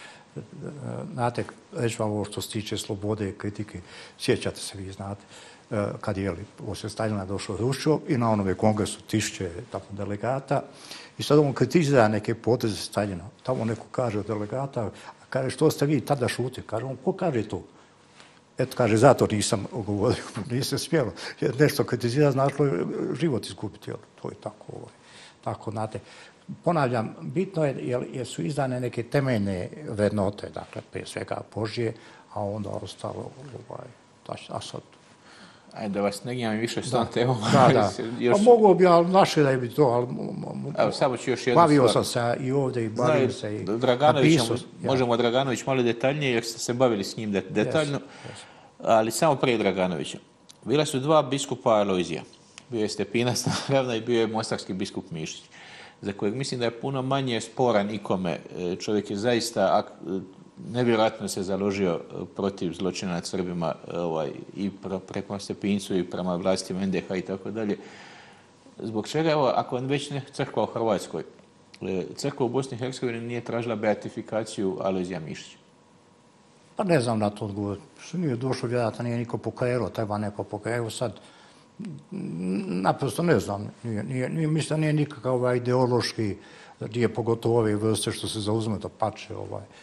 znate, reći vam ovo što se tiče slobode i kritike, sjećate se vi, znate, kad je poslije Staljina došao Hruščov i na onome kongresu tisuće delegata i sad on kritizira neke poteze Staljina. Tamo neko kaže od delegata, kaže što ste vi tada šuti? Kaže on, ko kaže to? Eto, kaže, zato nisam govorio, nisam smjelo. Jer nešto kritizira, značilo je život izgubiti. To je tako. Tako, znate, ponavljam, bitno je jer su izdane neke temeljne vrednote, dakle, prije svega Božje, a onda ostalo, a sad ajde da vas ne gnjavim više s tom temom. Da. Pa mogu bi, ali naše da bi to, ali evo, samo ću još jednu bavio sam se i ovdje i bavio se i napisao. Možemo Draganović malo detaljnije, jer ste se bavili s njim detaljno, ali samo prije Draganovića. Bila su dva biskupa Alojzija. Bio je Stepinac, naravno, i bio je mostarski biskup Mišić, za kojeg mislim da je puno manje sporan ikome. Čovjek je zaista nevjerojatno se založio protiv zločina nad Srbima i prema Stepincu i prema vlastima NDH i tako dalje. Zbog čega, evo, ako već ne crkva u Hrvatskoj, crkva u Bosni i Hercegovini nije tražila beatifikaciju Alojzija Mišića? Pa ne znam na to odgovor. Što nije došlo, vjerojatno nije niko pokrenuo, treba neko pokrenuo sad. Naprosto ne znam. Mislim da nije nikakav ideološki, nije pogotovo ove vrste što se zauzme da pače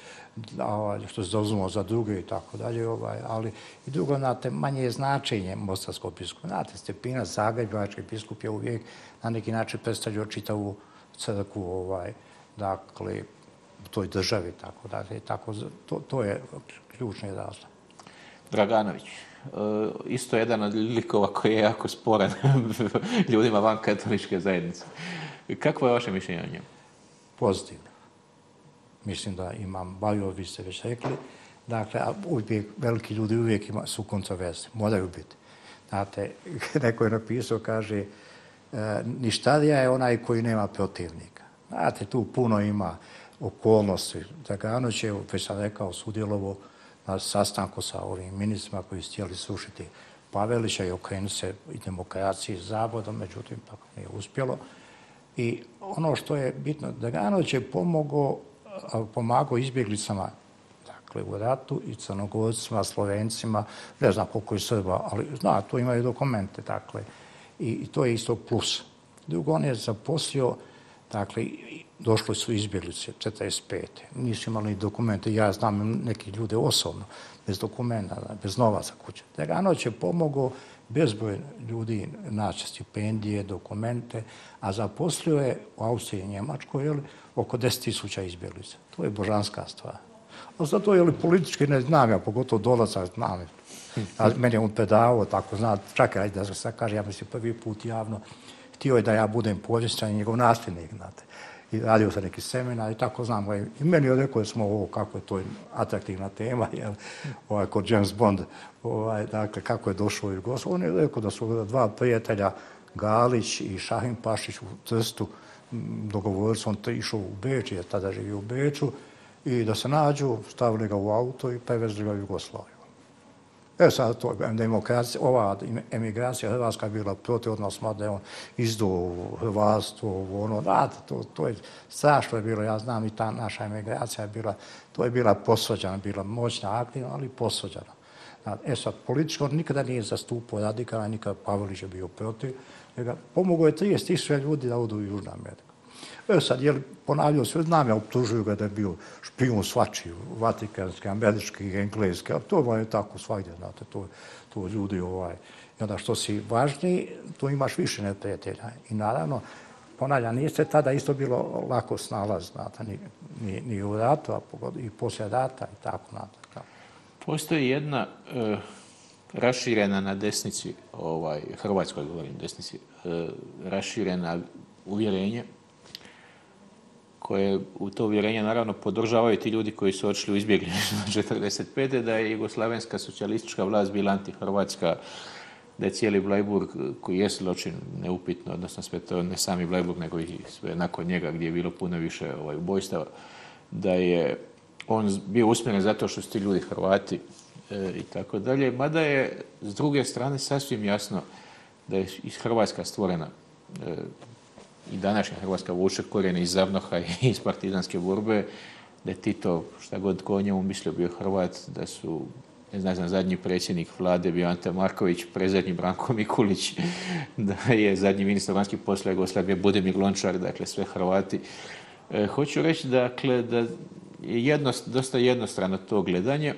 što se zauzmemo za druge i tako dalje, ali i drugo, znate, manje je značenje mostarskog biskupa. Znate, Stepinac, zagrebački biskup je uvijek na neki način predstavljao čitavu crkvu, dakle, u toj državi, tako dalje. To je ključni razlog. Draganović, isto jedan od likova koji je jako sporan ljudima van katoličke zajednice. Kakvo je vaše mišljenje o njemu? Pozitivno. Mislim da imam, vi ste već rekli, dakle, uvijek, veliki ljudi uvijek su kontroverzni, moraju biti. Znate, neko je napisao, kaže, ništarija je onaj koji nema protivnika. Znate, tu puno ima okolnosti. Draganović je, već sam rekao, sudjelovo na sastanku sa ovim ministrima koji su htjeli srušiti Pavelića i okrenuti se i demokraciji s Zavodom, međutim, tako nije uspjelo. I ono što je bitno, Draganović je pomagao izbjeglicama, dakle, u ratu i Crnogorcima, Slovencima, ne znam koliko je Srba, ali zna, tu imaju dokumente, dakle, i to je isto plus. Drugo, on je zaposlio, dakle, došli su izbjeglice 45. Nisu imali dokumente, ja znam neki ljude osobno, bez dokumenta, bez novaca kuće. Draganović je pomogao bezbroj ljudi naći stipendije, dokumente, a zaposlio je u Austriji i Njemačkoj oko 10.000 izbjeglica. To je božanska stvar. A zato politički ne znam, ja pogotovo dolazak znam. Meni je on predavao, tako zna, čak ajde da se sad kaže, ja mislim prvi put javno, htio je da ja budem povjestan i njegov nasljednik, znate. I radio sam neki seminar i tako znam. I meni je rekao da smo ovo, kako je to atraktivna tema, kod James Bond, dakle, kako je došao u Jugoslaviju. On je rekao da su dva prijatelja, Galić i Šahin Pašić u Trstu, dogovorili su, on išao u Beč, jer tada živio u Beču, i da se nađu, stavili ga u auto i prevezli ga u Jugoslaviju. Sad, ova emigracija Hrvatska je bila protiv odnosno da je on izdao hrvatstvo, to je strašno je bilo, ja znam i ta naša emigracija je bila, to je bila posvađana, bila moćna, aktivna, ali posvađana. Sad, političko nikada nije zastupao radikala, nikada Pavelić je bio protiv, Pomogao je 30.000 ljudi da odu u Južnu Ameriku. Sad, ponavljao se, znam ja, optužuju ga da je bio špijun svačiji, vatikanski, američki, engleski, ali to je tako svagdje, znate, to ljudi, i onda što si važniji, to imaš više neprijatelja. I naravno, ponavljam, nije se tada isto bilo lako snalaz, znate, ni u ratu, a i poslije rata i tako, znate. Postoji jedna raširena na desnici, Hrvatskoj govorim desnici, raširena uvjerenje, koje u to uvjerenje naravno podržavaju ti ljudi koji su odšli u izbjeglištvo 1945. da je jugoslavenska socijalistička vlast bila antihrvatska, da je cijeli Bleiburg, koji je zločin neupitno, odnosno sve to ne sami Bleiburg, nego i sve nakon njega gdje je bilo puno više ubojstava, da je on bio usmjeren zato što su ti ljudi Hrvati i tako dalje. Mada je s druge strane sasvim jasno da je iz Hrvatska stvorena i današnja Hrvatska vuče korijene iz Zavnoha i iz partizanske borbe, da je Tito, šta god ko o njemu mislio, bio Hrvat, da su, ne znam, zadnji predsjednik vlade bio Ante Marković, predzadnji Branko Mikulić, da je zadnji ministar vanjskih poslova Jugoslavije Budimir Lončar, dakle sve Hrvati. Hoću reći, dakle, da je dosta jednostrano to gledanje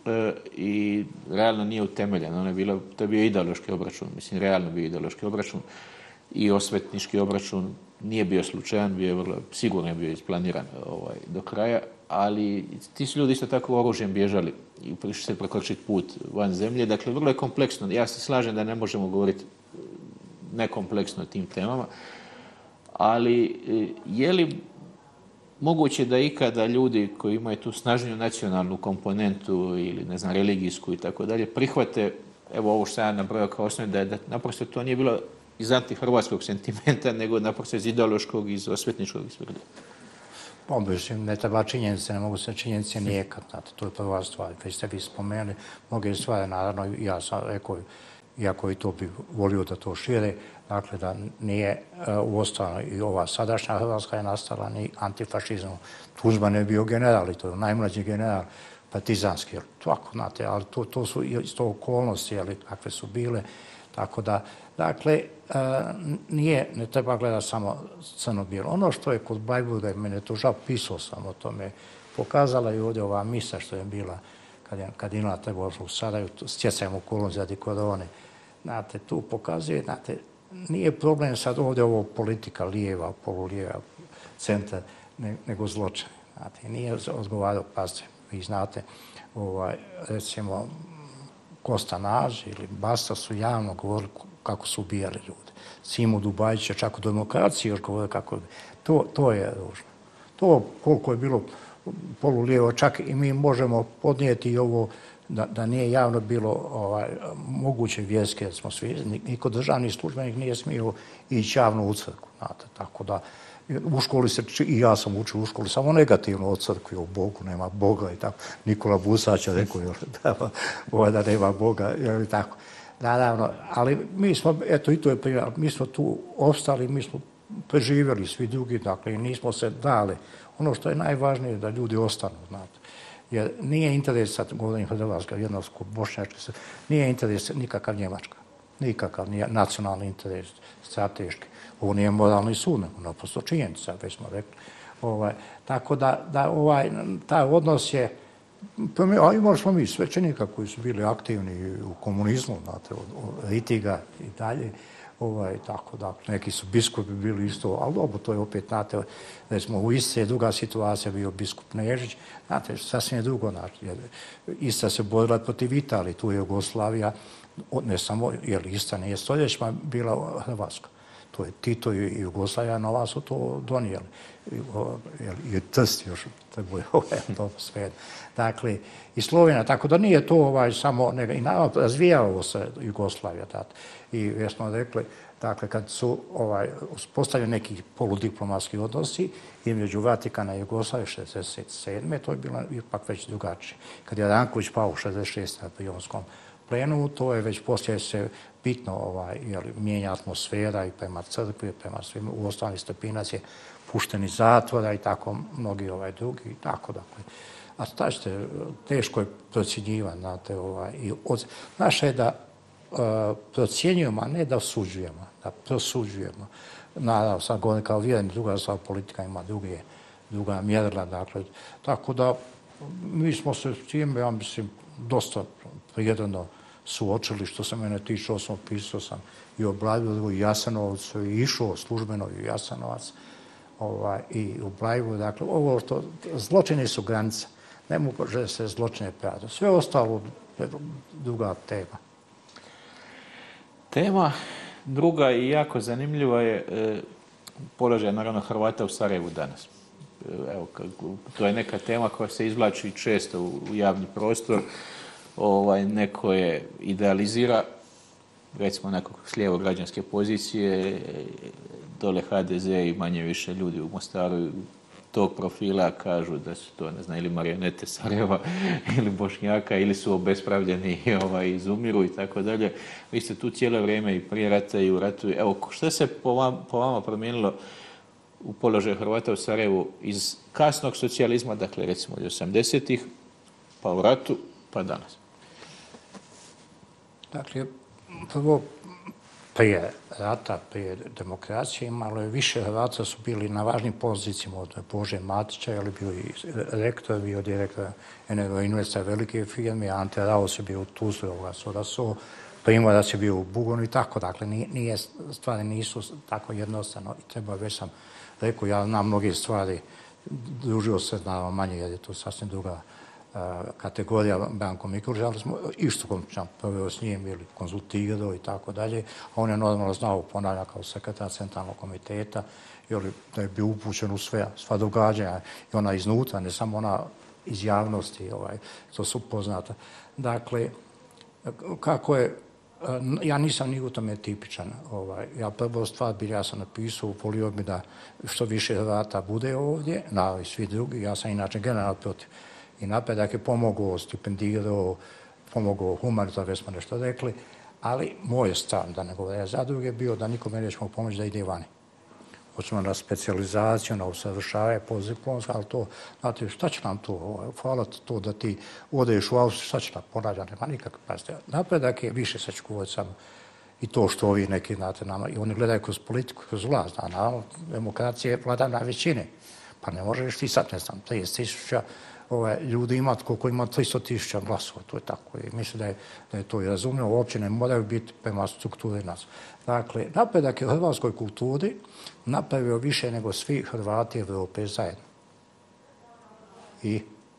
i realno nije utemeljeno. To je bio ideološki obračun, mislim, realno bio ideološki obračun i osvetnički obračun. Nije bio slučajan, sigurno je bio isplaniran do kraja, ali ti su ljudi isto tako oružjem bježali i prišli se prekočiti put van zemlje. Dakle, vrlo je kompleksno. Ja se slažem da ne možemo govoriti nekompleksno o tim temama, ali je li moguće da ikada ljudi koji imaju tu snažniju nacionalnu komponentu ili, ne znam, religijsku i tako dalje, prihvate, evo ovo što sam nabrojao kao osnovi, da naprosto to nije bilo iz antihrvatskog sentimenta, nego naprosto iz ideološkog, iz osvetničkog svega. Pa, mislim, ne treba činjenice, ne mogu se činjenice nijekat, znate, to je prva stvar. Već ste vi spomenuli mnoge stvari, naravno, ja sam rekao, iako i to bi volio da to šire, dakle, da nije uostalom i ova sadašnja Hrvatska je nastala ni antifašizmom. Tuđman je bio general i to je najmlađi general partizanski, tako, znate, ali to su isto okolnosti, ali kakve su bile, tako da, dakle, ne treba gledati samo crno-bijelo. Ono što je kod Bleiburga, mene to žao, pisao sam o tome, pokazala je ovdje ova misa što je bila kad Ila trebalo u Sarajevu, stjecajem okolnosti radi korone. Znate, tu pokazuje, znate, nije problem sad ovdje ovo politika lijeva, polulijeva, centar, nego zločin. Znate, nije odgovarao, pazite, vi znate, recimo, Kosta Naž ili Basta su javno govorili kako su ubijali ljude. Simo Dubajić je čak u demokraciji još govorio kako... To je ružno. To koliko je bilo polulijevo, čak i mi možemo podnijeti i ovo da nije javno bilo moguće vjerske, smo svi, niko državni službenik nije smio ići javno u crkvu, znate, tako da u školi i ja sam učio u školi, samo negativno o crkvi, o Bogu, nema Boga i tako. Nikola Busać je rekao da nema Boga, i tako. Naravno, ali mi smo, eto i to je primjer, mi smo tu ostali, mi smo preživjeli svi drugi, dakle, i nismo se dali. Ono što je najvažnije je da ljudi ostanu, znate. Jer nije interes, sad govorim Hrvatska, jednorsko, bošnjački, nije interes nikakav Njemačka, nikakav nije nacionalni interes, strateški. Ovo nije moralni sud, nego naprosto činjenica, već smo rekli. Tako da taj odnos je, a imali smo mi svećenika koji su bili aktivni u komunizmu, znate, od Ritiga i dalje, tako da neki su biskupi bili isto, ali dobro, to je opet, znate, recimo u Istri je druga situacija, bio biskup Nežić, znate, sasvim je drugo, znači, Istra se borila protiv Italije, tu je Jugoslavija, ne samo, jer Istra nije stoljećima bila Hrvatska. To je Tito i Jugoslavija nova su to donijeli. I Trst još, to je sve. Dakle, i Slovenija, tako da nije to samo, i naravno razvijalo se Jugoslavija. I jer smo rekli, dakle, kad su uspostavljeni neki poludiplomatski odnosi između Vatikana i Jugoslavije 1967. to je bilo ipak već drugačije. Kad je Ranković pao u 1966. na Prionskom plenumu, to je već poslije se bitno mijenja atmosfera i prema crkvi, prema svim, u ostalih Stepinac je pušten iz zatvora i tako mnogi drugi i tako dakle. A šta ćete, teško je procjenjivati, znate, naše je da procjenjujemo, a ne da osuđujemo, da prosuđujemo. Naravno, sad govorim kao vjerni, druga stvar, politika ima druga mjerila, dakle, tako da mi smo se s tim, ja mislim, dosta prijedano suočili, što se mene tiče, pisao sam i o Bleiburgu i Jasenovcu i išao službeno i Jasenovac i u Bleiburgu, dakle, ovo što zločini su granica, ne može se zločine praviti. Sve ostalo je druga tema. Tema druga i jako zanimljiva je položaj, naravno, Hrvata u Sarajevu danas. Evo, to je neka tema koja se izvlači često u javni prostor. Neko je idealizira, recimo nekog s lijevo građanske pozicije, dole HDZ i manje više ljudi u Mostaru tog profila kažu da su to, ne znam, ili marionete Sarajeva ili Bošnjaka ili su obespravljeni i izumiru i tako dalje. Vi ste tu cijelo vrijeme i prije rata i u ratu. Evo, što se po vama promijenilo u položaju Hrvata u Sarajevu iz kasnog socijalizma, dakle recimo od 80-ih, pa u ratu, pa danas? Dakle, prvo, prije rata, prije demokracije, imalo je više Hrvata su bili na važnim pozicijama od Bože Matića, je li bio i rektor, bio direktor Energo Investa velike firme, Ante Raos je bio u Tuzli, Soraso, Primorac je bio u Bugonu i tako. Dakle, stvari nisu tako jednostavno i treba, već sam rekao, ja znam mnoge stvari, družio se naravno manje jer je to sasvim druga kategorija Branko Mikulić, ali smo isto proveo s njim ili konzultirao i tako dalje, a on je normalno znao, ponavlja kao sekretar centralnog komiteta, da je bio upućen u sva događanja i ona iznutra, ne samo ona iz javnosti, to su poznata. Dakle, kako je, ja nisam ni u tome tipičan. Ja prvo stvar ja sam napisao, volio bi da što više Hrvata bude ovdje, naravno i svi drugi, ja sam inače general protiv. I napredak je pomogao, stipendirao, pomogao humanitarno, već smo nešto rekli, ali moj stav, da ne govorim za druge, bio da nikome nećemo pomoći da ide vani. Hoćemo na specijalizaciju, na usavršavanje postdiplomsko, ali to, znate, šta će nam to? Hvala to da ti odeš u Austriju, šta će nam ponavljati? Nema nikakve pazite. Napredak je više, sad ću govoriti samo i to što ovi neki, znate, nama, i oni gledaju kroz politiku, kroz vlast, a naravno, demokracija je vladavina većine. Pa ne možeš ti sad, ne znam, 30.000 ljudi imati koliko ima 300.000 glasova, to je tako. I mislim da je to i razumljivo, uopće ne moraju biti prema strukturi nas. Dakle, napredak je u hrvatskoj kulturi napravio više nego svi Hrvati Evrope zajedno. I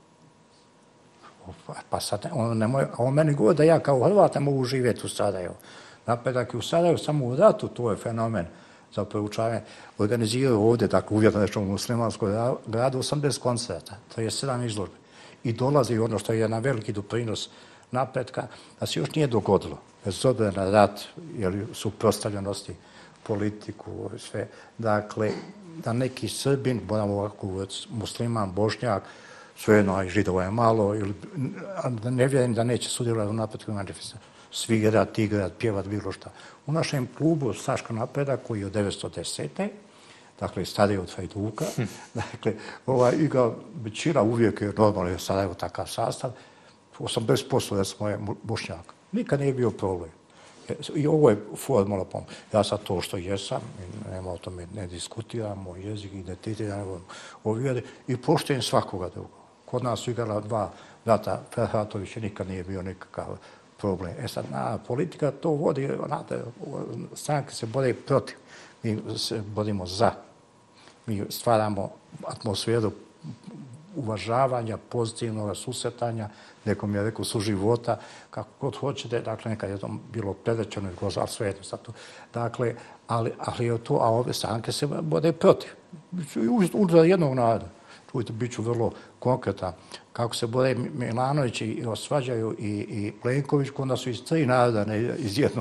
pa sad, on meni govori da ja kao Hrvat ne mogu živjeti u Sarajevu. Napredak je u Sarajevu samo u ratu, to je fenomen za proučavanje. Organiziraju ovdje, dakle, uvjetno nešto u muslimanskoj gradu, 80 koncerta, 37 izložbi. I dolazi ono što je jedan veliki doprinos napretka, da se još nije dogodilo, bez obzira na rat, jer suprotstavljenosti, politiku, sve. Dakle, da neki Srbin, moramo ovako musliman, Bošnjak, svejedno i Židova je malo, ne vjerujem da neće sudjelovati u napretku manifestacije. Svirat, igrat, pjevat, bilo šta. U našem klubu Saško Napredak, koji je od 1910. Dakle, stariji od Hajduka, dakle, igra većina uvijek je normalno je Sarajevo takav sastav, 80% recimo je Bošnjaka. Nikad nije bio problem. I ovo je formula pomoć. Ja sad to što jesam, nema o tome, ne diskutiramo o jezik, identitet, o vjeri i poštujem svakoga drugog. Kod nas su igrala dva brata Ferhatovića, nikad nije bio nikakav problem. Sad, politika to vodi, stranke se bore protiv, mi se borimo za. Mi stvaramo atmosferu uvažavanja, pozitivnog susretanja, nekom je rekao suživota, kako god hoćete, dakle, nekad je to bilo predrećeno, ali sve jedno sad to. Dakle, ali je to, a ove stranke se bore protiv. Uđa jednog naroda. Čujte, bit ću vrlo konkretan. Kako se bore Milanović i osvađaju i Plenković, onda su iz 3 naroda, ne iz jednog.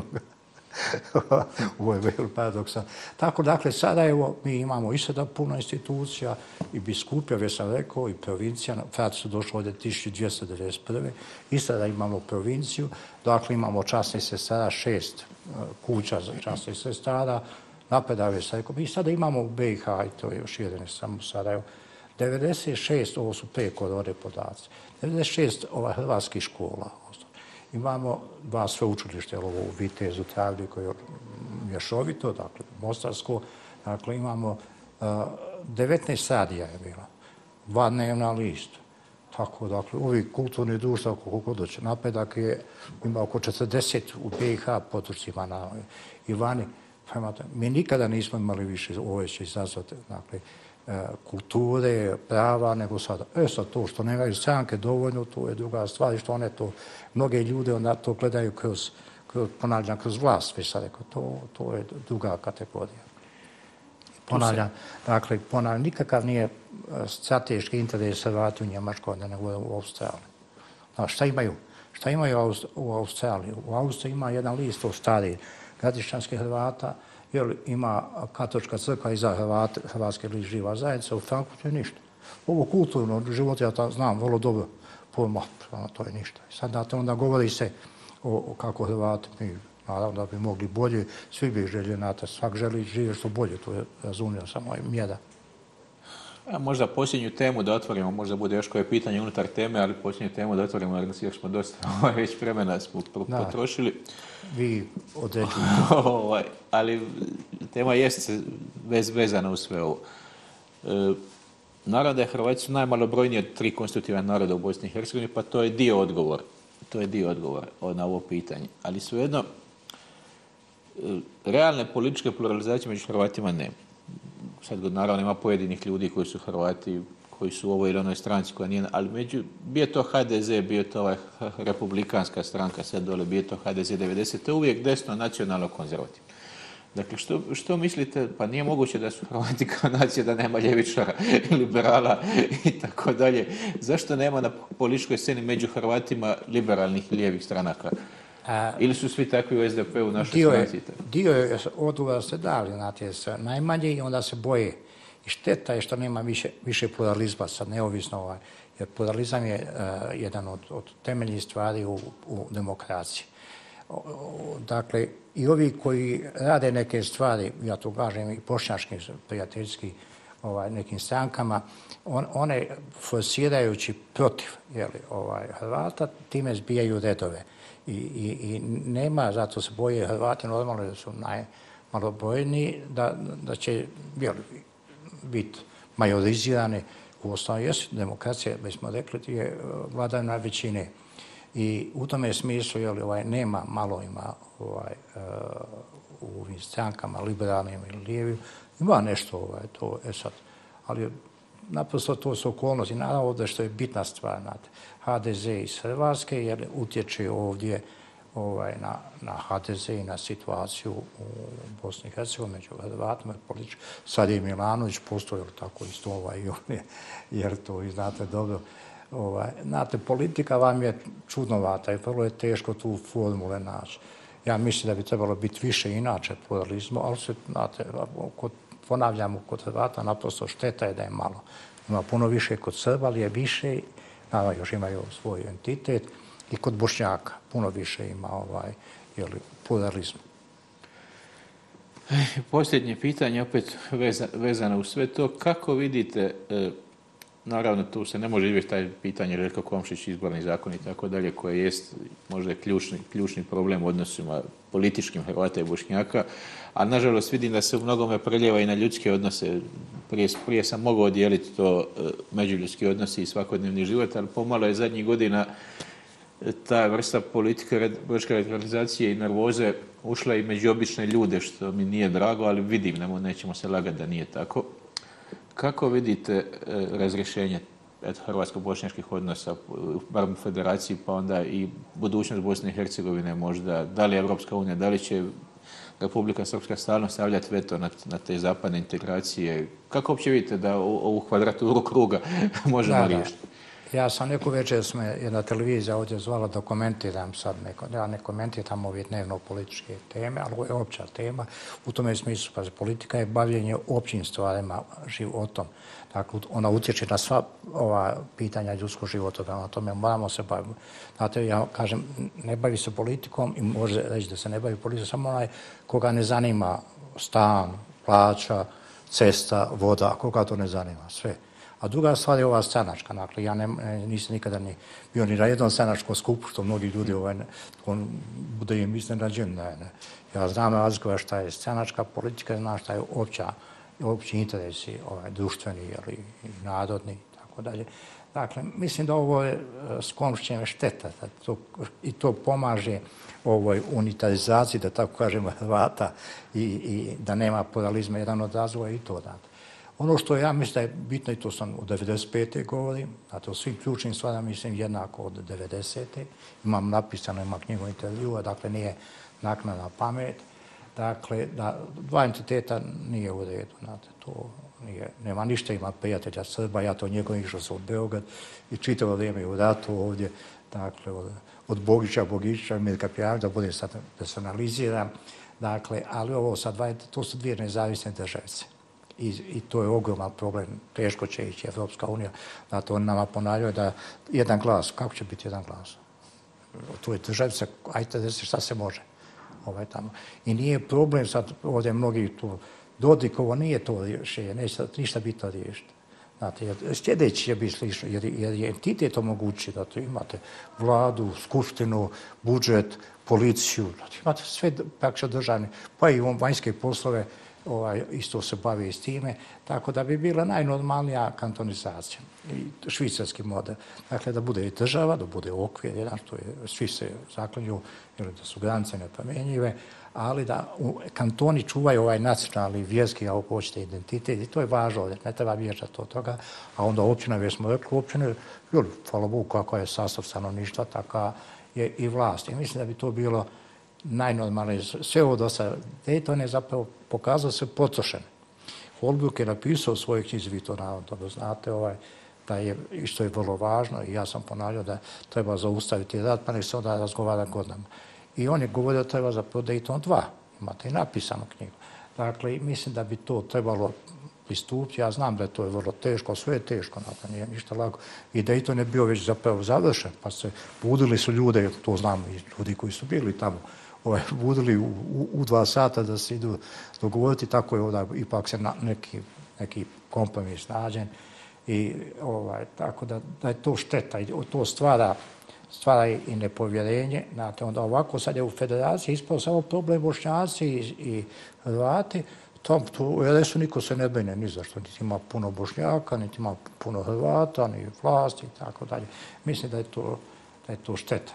Ovo je vrlo paradoksan. Tako, dakle, Sarajevo, mi imamo i sada puno institucija i biskupija, već sam rekao, i provincija. Frati su došli ovdje 1291. I sada imamo provinciju. Dakle, imamo časnih sestara, 6 kuća za časnih sestara. Napredak je sad rekao. I sada imamo u BiH, i to je još jedan, samo Sarajevo, 96, ovo su pre korone podaci, 96 hrvatskih škola. Imamo dva sveučilišta, ovo u Vitezu, Travlji, koje je mješovito, dakle, Mostarsko. Dakle, imamo 19 sadija je bilo, 2 dnevna lista. Tako, dakle, ovi kulturni društva, koliko doće, napredak je, ima oko 40 u BiH po Turcima i vani. Mi nikada nismo imali više, ovo će izazvati, dakle, kulture, prava, nego sada. Sad to što nemaju stranke dovoljno, to je druga stvar i što one to, mnoge ljude onda to gledaju ponavljam, kroz vlast, već sad rekao, to je druga kategorija. Ponavljam, nikakav nije strateški interes Hrvati u Njemačkoj, nego u Australiji. Šta imaju u Australiji? U Austriji ima jedan list o starih gradišćanskih Hrvata, jer ima katolička crkva i za Hrvatske list živa zajednica, u Frankfurtu je ništa. Ovo kulturno život, ja to znam vrlo dobro, to je ništa. Sad onda govori se kako Hrvati, mi naravno da bi mogli bolje, svi bi željeli, svak želi živjeti što bolje, to je razumio samo mjera. Možda posljednju temu da otvorimo, možda bude još koje pitanje unutar teme, ali posljednju temu da otvorimo, jer još smo dosta već vremena potrošili. Vi određujete. Ali tema jeste vezana u sve ovo. Naravno da je Hrvati su najmalobrojniji od 3 konstitutivna naroda u Bosni i Hercegovini, pa to je dio odgovora. To je dio odgovora na ovo pitanje. Ali svejedno, realne političke pluralizacije među Hrvatima nema. Sad naravno ima pojedinih ljudi koji su Hrvati, koji su u ovoj ili onoj stranci koja nije, ali bio to HDZ, bio to ova republikanska stranka sad dole, bio to HDZ 90, to je uvijek desno nacionalno konzervativno. Dakle, što mislite, pa nije moguće da su Hrvati kao nacija, da nema ljevičara, liberala i tako dalje. Zašto nema na političkoj sceni među Hrvatima liberalnih i lijevih stranaka? Ili su svi takvi u SDP-u u našoj stranci? Dio je odgovora ste dali, znate, najmanje i onda se boje. I šteta je što nema više pluralizma, sad neovisno, jer pluralizam je jedan od temeljnih stvari u demokraciji. Dakle, i ovi koji rade neke stvari, ja to kažem i bošnjačkim prijateljskim nekim strankama, one forsirajući protiv Hrvata, time zbijaju redove. I nema, zato se boje Hrvati, normalno da su najmalobrojniji, da će biti majorizirani. U osnovu jesu demokracija, već smo rekli, je vladavina većine. I u tome smislu nema, malo ima u ovim strankama, liberalnim ili lijevim, ima nešto to sad. Ali naprosto to su okolnosti. Naravno ovdje što je bitna stvar, HDZ iz Hrvatske, jer utječe ovdje na HDZ i na situaciju u Bosni i Hercegovini među Hrvatima. Sad je Milanović postoji tako isto jer to vi znate dobro. Znate, politika vam je čudnovata i vrlo je teško tu formule naći. Ja mislim da bi trebalo biti više inače pluralizmu, ali se, znate, ponavljamo kod Hrvata, naprosto šteta je da je malo. Ima puno više kod Srba, ali je više, naravno još imaju svoj entitet, i kod Bošnjaka puno više ima pluralizmu. Posljednje pitanje, opet vezano u sve to, kako vidite, naravno tu se ne može izbjeći taj pitanje Željko Komšić, izborni zakon i tako dalje, koje jest možda ključni problem u odnosima političkim Hrvata i Bošnjaka, a nažalost vidim da se u mnogome preljeva i na ljudske odnose. Prije sam mogao dijeliti to međuljudski odnosi i svakodnevni život, ali pomalo je zadnjih godina ta vrsta politike, političke radikalizacije i nervoze ušla i među obične ljude, što mi nije drago, ali vidim, nećemo se lagati da nije tako. Kako vidite razrješenje hrvatsko-bošnjačkih odnosa, bar u federaciji, pa onda i budućnost Bosne i Hercegovine možda, da li Evropska unija, da li će Republika Srpska stalno stavljati veto na te zapadne integracije? Kako uopće vidite da ovu kvadraturu kruga možemo riješiti? Ja sam neku večer, jedna televizija ovdje zvala da komentiram sad ja ne komentiram ove dnevno političke teme, ali ovo je opća tema. U tome smislu, pa politika je bavljenje općim stvarima, životom. Dakle, ona utječe na sva ova pitanja ljudskog života, na tome moramo se baviti. Znate, ja kažem, ne bavi se politikom i može reći da se ne bavi politikom, samo onaj koga ne zanima stan, plaća, cesta, voda, koga to ne zanima, sve. A druga stvar je ova stranačka. Dakle, ja nisam nikada ni bio ni na jednom stranačkom skupu, što mnogi ljudi bude im iznenađen. Ja znam razgovor šta je stranačka politika, znam šta je opći interesi društveni ili narodni, tako dalje. Dakle, mislim da ovo je sklonišćem šteta i to pomaže ovoj unitarizaciji, da tako kažemo, Hrvata i da nema pluralizma jedan od razvoja i to. Dakle. Ono što ja mislim da je bitno, i to sam od 95. govorim, o svim ključnim stvarima mislim jednako od 90. Imam napisano, imam knjigu intervjua, dakle nije naknadna pamet. Dakle, da dva entiteta nije u redu, znate, to nije, nema ništa, ima prijatelja Srba, ja to njegov išao sam u Beograd i čitavo vrijeme u ratu ovdje, dakle, od Bogića, Mirka Pjanića, da budem sad personaliziran, dakle, ali ovo sad, to su dvije nezavisne državice. I to je ogroman problem, teško će ići Evropska unija, znate, oni nama ponavljaju da jedan glas, kako će biti jedan glas? To je državica, ajte da se šta se može. Tamo. I nije problem sad ovdje mnogi tu Dodikovo nije to rješenje, neće ništa bitno riješiti. Znate, sljedeći će biti slično, jer je entitet omogući da tu imate vladu, skupštinu, budžet, policiju, imate sve praktično državne, pa i vanjske poslove isto se bavi s time, tako da bi bila najnormalnija kantonizacija i švicarski model. Dakle, da bude i država, da bude okvir, jedan što je, svi se zaklinju, jer da su granice nepromjenjive, ali da kantoni čuvaju ovaj nacionalni, vjerski, ako hoćete, identitet i to je važno, ne treba bježati od toga, a onda općina, već smo rekli, općine, hvala Bogu, kako je sastav stanovništva, taka je i vlast. I mislim da bi to bilo najnormalnije. Sve ovo do sada, Dayton je zapravo pokazao se potrošen. Holbrooke je napisao u svojoj knjizi, vi to naravno dobro znate, da je, što je vrlo važno, i ja sam ponavljao da treba zaustaviti rat, pa nek se onda razgovara godinama. I on je govorio da treba zapravo Dayton 2, imate i napisanu knjigu. Dakle, mislim da bi to trebalo pristupiti, ja znam da je to vrlo teško, sve je teško, nije ništa lako. I Dayton je bio već zapravo završen, pa se budili su ljude, to znam i ljudi koji su bili tamo, budili u 2 sata da se idu dogovoriti, tako je ovdje ipak se neki kompromis nađen. I tako da je to šteta i to stvara i nepovjerenje. Znate, onda ovako sad je u federaciji ispao samo problem Bošnjaci i Hrvati. U RS-u niko se ne brine ni zašto, niti ima puno Bošnjaka, niti ima puno Hrvata, ni vlasti i tako dalje. Mislim da je to šteta.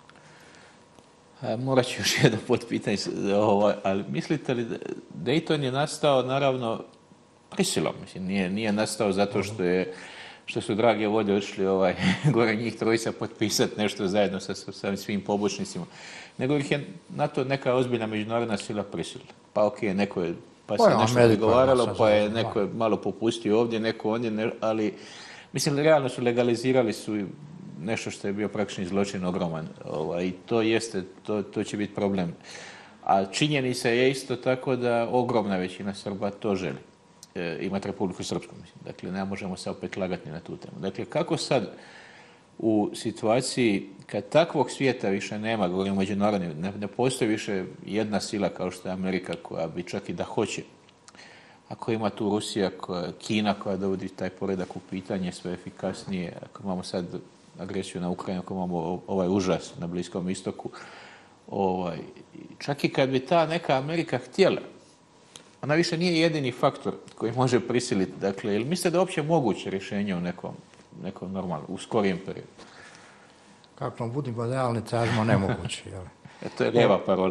Morat ću još jedno potpitanje, ali mislite li da Dayton je nastao naravno prisilom, mislim, nije nastao zato što su drage vode odšli gore njih trojica potpisati nešto zajedno sa svim pobočnicima, nego ih je na to neka ozbiljna međunarodna sila prisilila. Pa okej, neko je pa se nešto dogovaralo, pa je neko je malo popustio ovdje, neko ondje, ali mislim, realno su legalizirali su nešto što je bio praktični zločin ogroman. I to će biti problem. A činjenica je isto tako da ogromna većina Srba to želi. Imati Republiku Srpsku, mislim. Dakle, ne možemo se opet lagati na tu temu. Dakle, kako sad u situaciji kad takvog svijeta više nema, govorimo međunarodni, ne postoji više jedna sila kao što je Amerika koja bi čak i da hoće. Ako ima tu Rusija, Kina koja dovodi taj poredak u pitanje sve efikasnije, ako imamo sad agresiju na Ukrajinu, ako imamo ovaj užas na Bliskom istoku, čak i kad bi ta neka Amerika htjela, ona više nije jedini faktor koji može prisiliti. Dakle, jel mislite da je uopće moguće rješenje u nekom normalnom, u skorijem periodu? Kako nam budimo realni, tražimo nemoguće. To je lijeva parola.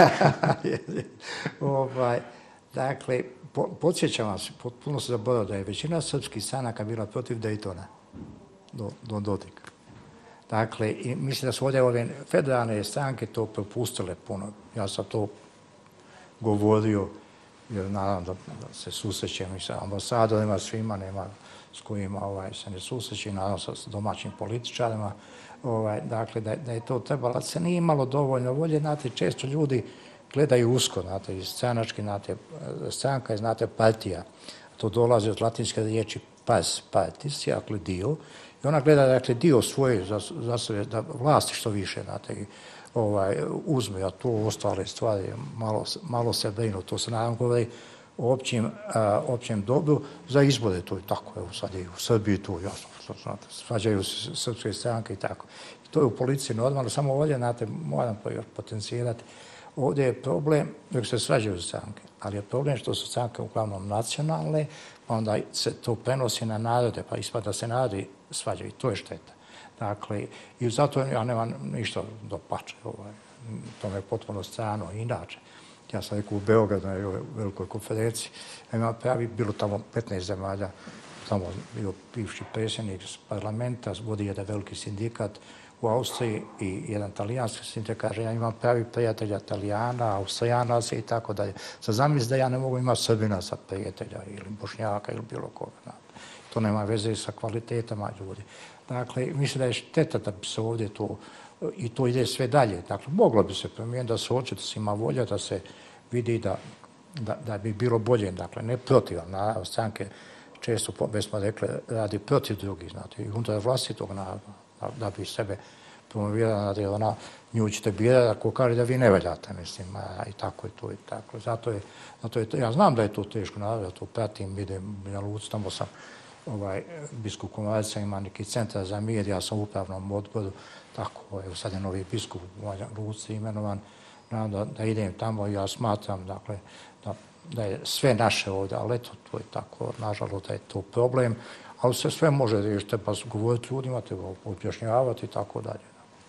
Dakle, podsjećam vas, potpuno se zaboravio da je većina srpskih stranaka bila protiv Daytona do Dodika. Dakle, i mislim da su ovdje ove federalne stranke to propustile puno. Ja sam to govorio, jer naravno da se susrećem i sa ambasadorima, svima, nema s kojima se ne susrećem, naravno sa domaćim političarima. Dakle, da je to trebalo, se nije imalo dovoljno volje, znate, često ljudi gledaju usko, znate, iz stranačke, znate, stranka, znate, partija. To dolazi od latinske riječi pas, partis, dakle, dio. I ona gleda, dakle, dio svoje za sebe, da vlasti što više, znate, uzme, a to ostale stvari malo se brinu. To se naravno govori općem dobru za izbore. To je tako, evo sad i u Srbiji tu, jasno, znate, svađaju se srpske stranke i tako. I to je u policiji normalno, samo ovdje, znate, moram potencirati. Ovdje je problem dok se svađaju stranke, ali je problem što su stranke uglavnom nacionalne, pa onda se to prenosi na narode, pa ispada da se narodi svađaju. To je šteta. Dakle, i zato ja nemam ništa dopače. To me je potpuno strano. Inače, ja sam rekao u Beogradu na velikoj konferenciji, bilo tamo 15 zemalja, tamo bio bivši predsjednik parlamenta, vodi jedan veliki sindikat u Austriji i jedan talijanski sindikat, kaže ja imam pravi prijatelja Talijana, Austrijanaca i tako dalje. Sad zamisli da ja ne mogu imati Srbina sa prijatelja ili Bošnjaka ili bilo koga. To nema veze sa kvalitetama ljudi. Dakle, mislim da je šteta da bi se ovdje to, i to ide sve dalje. Dakle, moglo bi se promijeniti da se hoće, da se ima volja, da se vidi da bi bilo bolje. Dakle, ne protiv, naravno, stranke često, već smo rekli, radi protiv drugih, znate, i unutar vlastitog naroda, da bi sebe promovirala, jer nju ćete birati ako kaže da vi ne valjate, mislim, i tako je to i tako. Zato je, ja znam da je to teško, naravno, to pratim, idem na Luc, tamo sam, biskup Komarica ima neki centar za mir, ja sam u upravnom odboru, tako, evo sad je novi biskup u Luci imenovan, da idem tamo i ja smatram, dakle, da je sve naše ovdje, ali eto, to je tako, nažalost, da je to problem, ali se sve može riješiti, treba govoriti ljudima, treba objašnjavati i tako dalje.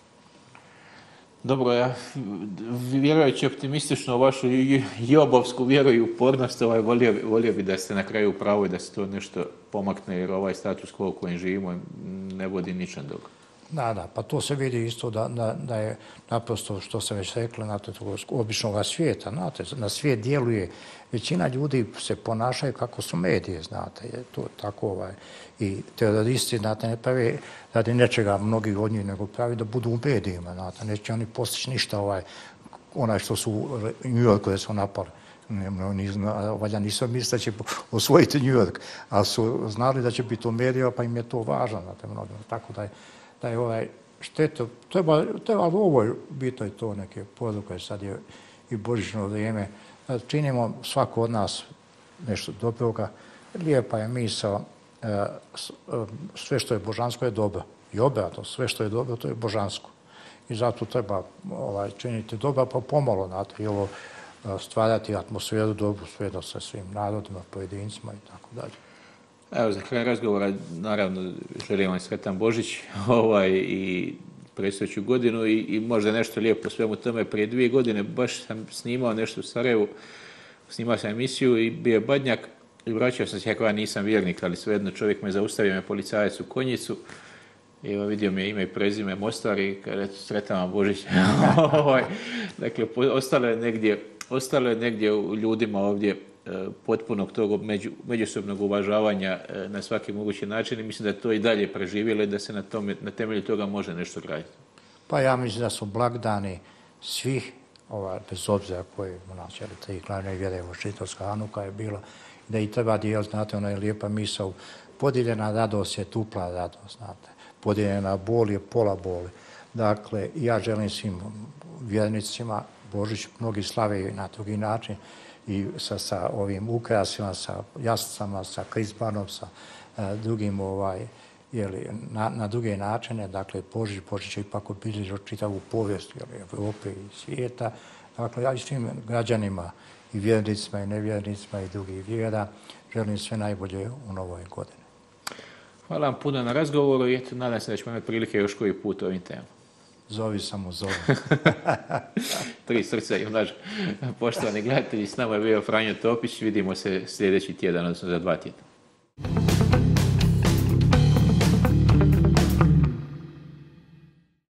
Dobro, ja vjerujući optimistično u vašu jobovsku vjeru i upornost, volio bi da ste na kraju u pravu i da se to nešto pomakne, jer ovaj status quo u kojem živimo ne vodi ničem dobro. Da, pa to se vidi isto da je naprosto, što se već rekli, običnoga svijeta, znate, na svijet djeluje. Većina ljudi se ponašaju kako su medije, znate, je to tako, i teroristi, znate, ne pravi radi nečega mnogi od njih, nego pravi da budu u medijima, znate, neće oni postići ništa, onaj što su u New Yorku da su napali. Valjda nisu mislili da će osvojiti New York, ali su znali da će biti u medijima, pa im je to važno, znate, mnogim, tako da je šteta, treba u ovoj bitoj to neke poruke, sad je i božićno vrijeme, činimo svako od nas nešto dobroga, lijepa je misao, sve što je božansko je dobro, i obratno, sve što je dobro to je božansko. I zato treba činiti dobro, pa pomalo, znate, i ovo stvarati atmosferu dobru svijeta sa svim narodima, pojedincima i tako dalje. Evo, za kraj razgovora, naravno, želim vam sretan Božić i predstojeću godinu i možda nešto lijepo svemu tome. Prije 2 godine baš sam snimao nešto u Sarajevu, snimao sam emisiju i bio je Badnjak i vraćao sam se, kako ja nisam vjernik, ali svejedno čovjek me zaustavio, me policajac u Konjicu i vidio mi je ime i prezime Mostar i kada sretan vam Božić. Dakle, ostalo je negdje u ljudima ovdje potpunog tog međusobnog uvažavanja na svaki mogući način i mislim da je to i dalje preživjelo i da se na temelju toga može nešto graditi. Pa ja mislim da su blagdani svih, bez obzira koji u nas, jer 3 glavne vjere, Židovska Hanuka je bila, da i treba dijeliti, znate, ona je lijepa misao, podijeljena radost je tupla radost, znate, podijeljena bol je pola boli. Dakle, ja želim svim vjernicima Božić, mnogi slave na drugi način, i sa ovim ukrasima, sa jaslicama, sa krizbanom, sa drugim, na druge načine. Dakle, Božić će ipak obilježiti čitavu povijest Evrope i svijeta. Dakle, ja i svim građanima, i vjernicima, i nevjernicima, i drugih vjera, želim sve najbolje u novoj godini. Hvala vam puno na razgovoru i nadam se da ćemo imati prilike još koji put ovim temama. Zovi samo zovi. 3 srca i mlađa. Poštovani gledatelji, s nama je bio Franjo Topić. Vidimo se sljedeći tjedan, odnosno za 2 tjedna.